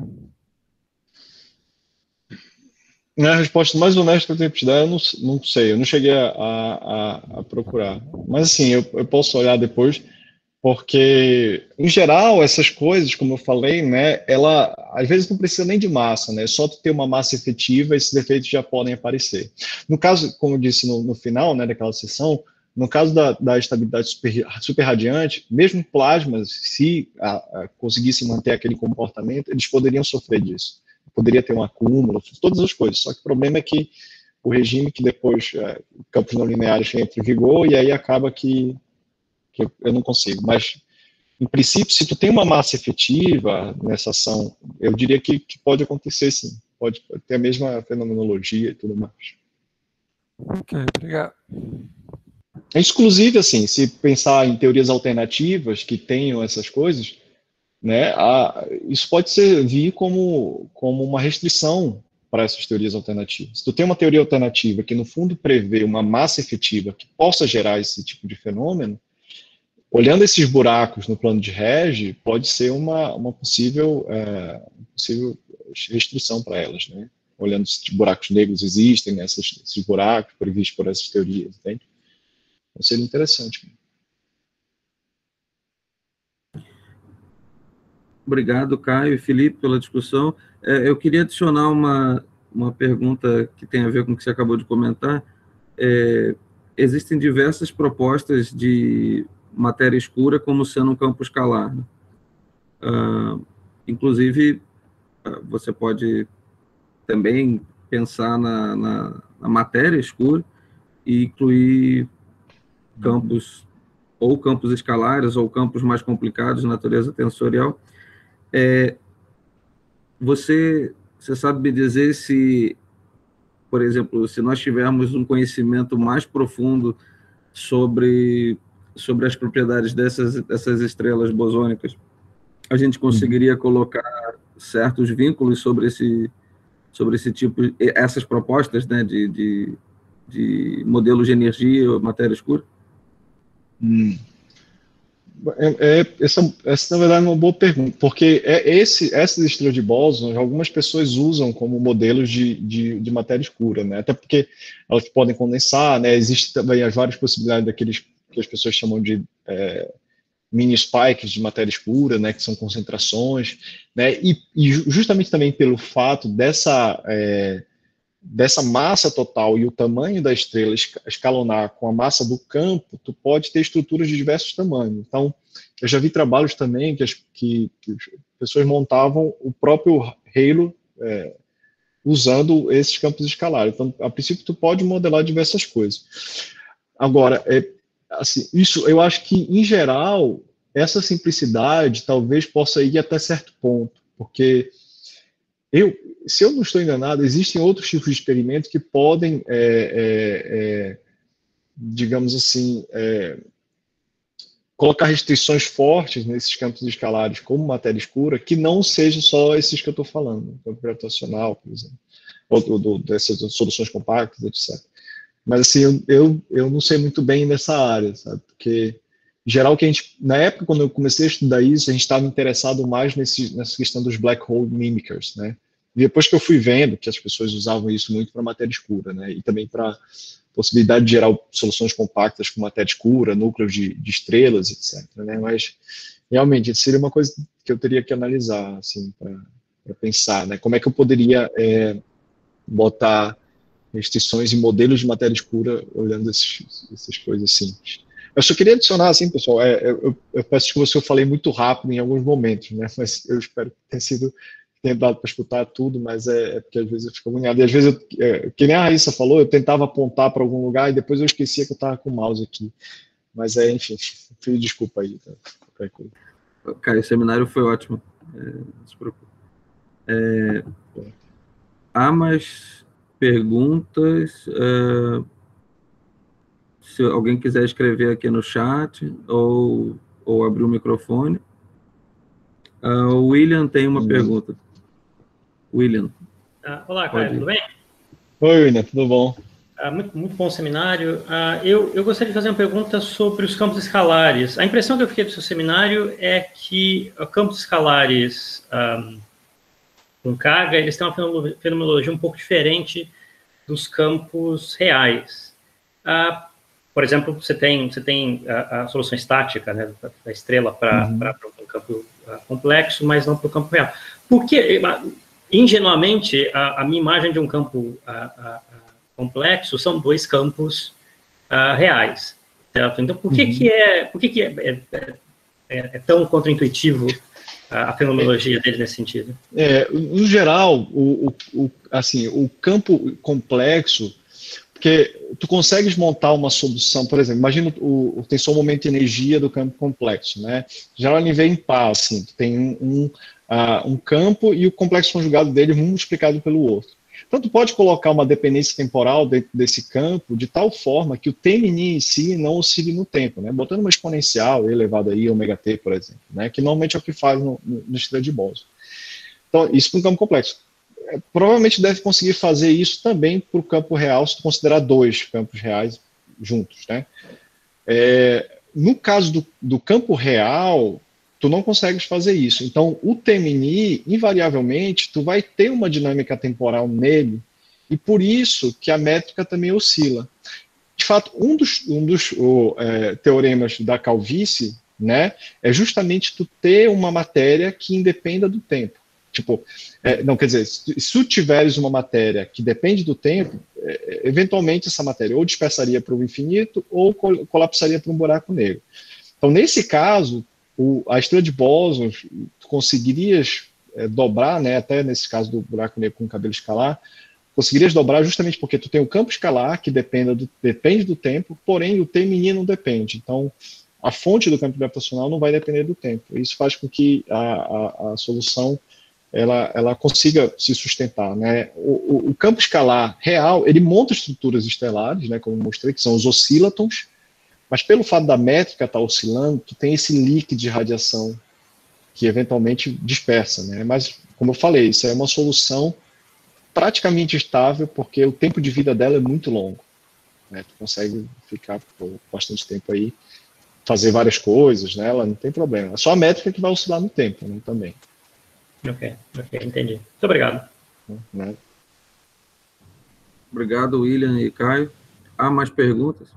A resposta mais honesta que eu tenho que te dar, eu não, não sei, eu não cheguei a, a, a procurar. Mas assim, eu, eu posso olhar depois, porque, em geral, essas coisas, como eu falei, né, ela às vezes não precisa nem de massa, né? Só tu ter uma massa efetiva, esses efeitos já podem aparecer. No caso, como eu disse no, no final, né, daquela sessão, no caso da, da estabilidade super, super radiante, mesmo plasmas, se a, a, conseguissem manter aquele comportamento, eles poderiam sofrer disso. Poderia ter um acúmulo, todas as coisas. Só que o problema é que o regime que depois, é, campos não lineares entra em vigor, e aí acaba que, que eu, eu não consigo. Mas, em princípio, se tu tem uma massa efetiva nessa ação, eu diria que, que pode acontecer sim. Pode, pode ter a mesma fenomenologia e tudo mais. Ok, obrigado. Inclusive, assim, se pensar em teorias alternativas que tenham essas coisas, né, a, isso pode servir como, como uma restrição para essas teorias alternativas. Se tu tem uma teoria alternativa que, no fundo, prevê uma massa efetiva que possa gerar esse tipo de fenômeno, olhando esses buracos no plano de Reg, pode ser uma, uma possível, é, possível restrição para elas, né? Olhando se buracos negros existem, né, esses, esses buracos previstos por essas teorias, entende? Então, seria interessante. Obrigado, Caio e Felipe, pela discussão. É, eu queria adicionar uma, uma pergunta que tem a ver com o que você acabou de comentar. É, existem diversas propostas de matéria escura como sendo um campo escalar. Né? Ah, inclusive, você pode também pensar na, na, na matéria escura e incluir campos, ou campos escalares, ou campos mais complicados de natureza tensorial. É, você, você sabe me dizer se, por exemplo, se nós tivermos um conhecimento mais profundo sobre, sobre as propriedades dessas, dessas estrelas bosônicas, a gente conseguiria uhum. colocar certos vínculos sobre esse, sobre esse tipo, essas propostas, né, de, de, de modelos de energia ou matéria escura? Hum. É, é, essa, essa, na verdade, é uma boa pergunta, porque é esse, essas estrelas de bóson, algumas pessoas usam como modelos de, de, de matéria escura, né? Até porque elas podem condensar, né? Existem também as várias possibilidades daqueles que as pessoas chamam de é, mini spikes de matéria escura, né? Que são concentrações, né? E, e justamente também pelo fato dessa... É, dessa massa total e o tamanho da estrela escalonar com a massa do campo, tu pode ter estruturas de diversos tamanhos. Então, eu já vi trabalhos também que as, que, que as pessoas montavam o próprio halo é, usando esses campos escalares. Então, a princípio, tu pode modelar diversas coisas. Agora, é, assim, isso eu acho que, em geral, essa simplicidade talvez possa ir até certo ponto, porque eu, se eu não estou enganado, existem outros tipos de experimentos que podem, é, é, é, digamos assim, é, colocar restrições fortes nesses campos escalares como matéria escura, que não sejam só esses que eu estou falando, campo gravitacional, por exemplo, ou do, do, dessas soluções compactas, etcétera. Mas assim, eu, eu, eu não sei muito bem nessa área, sabe? Porque, em geral, que a gente, na época, quando eu comecei a estudar isso, a gente estava interessado mais nesse, nessa questão dos black hole mimickers, né? depois que eu fui vendo que as pessoas usavam isso muito para matéria escura, né, e também para possibilidade de gerar soluções compactas com matéria escura, núcleos de, de estrelas, etcétera, né, mas realmente seria uma coisa que eu teria que analisar, assim, para pensar, né, como é que eu poderia é, botar restrições em modelos de matéria escura olhando esses, essas coisas simples. Eu só queria adicionar, assim, pessoal, é, eu, eu peço desculpa se eu falei muito rápido em alguns momentos, né, mas eu espero que tenha sido, tenha dado para escutar tudo, mas é, é porque às vezes eu fico agoniado. E às vezes, eu, é, que nem a Raíssa falou, eu tentava apontar para algum lugar e depois eu esquecia que eu estava com o mouse aqui. Mas, é, enfim, pido desculpa aí. Tá? Qualquer coisa. Cara, o seminário foi ótimo. É, não se preocupe. É, há mais perguntas? É, se alguém quiser escrever aqui no chat ou, ou abrir o microfone. Uh, o William tem uma uhum. pergunta. William. Ah, olá, Caio, tudo bem? Oi, William, tudo bom? Ah, muito, muito bom seminário. Ah, eu, eu gostaria de fazer uma pergunta sobre os campos escalares. A impressão que eu fiquei do seu seminário é que os campos escalares um, com carga, eles têm uma fenomenologia um pouco diferente dos campos reais. Ah, por exemplo, você tem, você tem a, a solução estática, né, da estrela para uhum. um campo uh, complexo, mas não para o campo real. Porque, ingenuamente, a, a minha imagem de um campo uh, uh, complexo são dois campos uh, reais, certo? Então, por que uhum. que, é, por que, que é, é, é, é tão contraintuitivo a fenomenologia dele nesse sentido? É, no geral, o, o, o, assim, o campo complexo, porque tu consegues montar uma solução, por exemplo, imagina o, o tensor momento de energia do campo complexo, né? Já ele vem em par, assim, tu tem um, um, uh, um campo e o complexo conjugado dele um multiplicado pelo outro. Então, tu pode colocar uma dependência temporal dentro desse campo de tal forma que o T em si não oscile no tempo, né? Botando uma exponencial elevada aí, ômega t, por exemplo, né? Que normalmente é o que faz no, no, no estrela de Bose. Então, isso para um campo complexo. Provavelmente deve conseguir fazer isso também para o campo real, se tu considerar dois campos reais juntos, né? É, no caso do, do campo real, tu não consegues fazer isso. Então, o T M N I, invariavelmente, tu vai ter uma dinâmica temporal nele, e por isso que a métrica também oscila. De fato, um dos, um dos o, é, teoremas da calvície, né, é justamente tu ter uma matéria que independa do tempo. Tipo, é, não, quer dizer, se, se tu tiveres uma matéria que depende do tempo, é, eventualmente essa matéria ou dispersaria para o infinito ou col colapsaria para um buraco negro. Então, nesse caso, o, a estrela de bósons, tu conseguirias é, dobrar, né, até nesse caso do buraco negro com cabelo escalar, conseguirias dobrar justamente porque tu tem o campo escalar que dependa do, depende do tempo, porém o T M N I não depende. Então, a fonte do campo gravitacional não vai depender do tempo. Isso faz com que a, a, a solução Ela, ela consiga se sustentar, né? O, o, o campo escalar real, ele monta estruturas estelares, né, como eu mostrei, que são os oscílatons, mas pelo fato da métrica estar oscilando, tu tem esse líquido de radiação que eventualmente dispersa, né? Mas, como eu falei, isso é uma solução praticamente estável, porque o tempo de vida dela é muito longo, né? Tu consegue ficar por bastante tempo aí, fazer várias coisas nela, não tem problema. É só a métrica que vai oscilar no tempo, né, também. Ok, ok, entendi. Muito obrigado. Né? Obrigado, William e Caio. Há mais perguntas?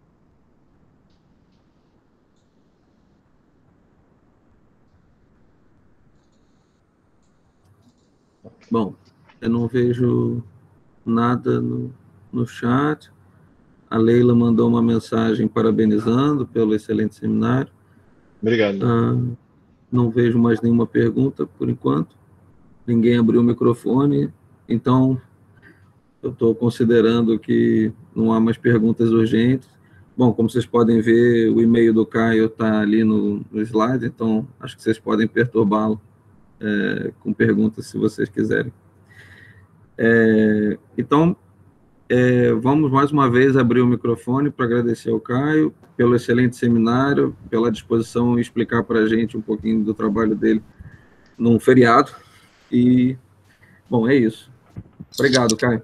Bom, eu não vejo nada no, no chat. A Leila mandou uma mensagem parabenizando pelo excelente seminário. Obrigado. Ah, não vejo mais nenhuma pergunta, por enquanto. Ninguém abriu o microfone, então eu estou considerando que não há mais perguntas urgentes. Bom, como vocês podem ver, o e-mail do Caio está ali no, no slide, então acho que vocês podem perturbá-lo é, com perguntas se vocês quiserem. É, então, é, vamos mais uma vez abrir o microfone para agradecer ao Caio pelo excelente seminário, pela disposição em explicar para a gente um pouquinho do trabalho dele num feriado. E, bom, é isso. Obrigado, Caio.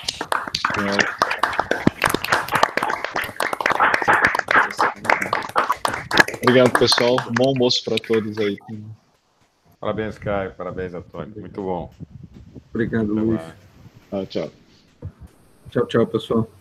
Obrigado, pessoal. Bom almoço para todos aí. Parabéns, Caio. Parabéns, Antônio. Muito bom. Obrigado. Obrigado, Luiz. Ah, tchau. Tchau, tchau, pessoal.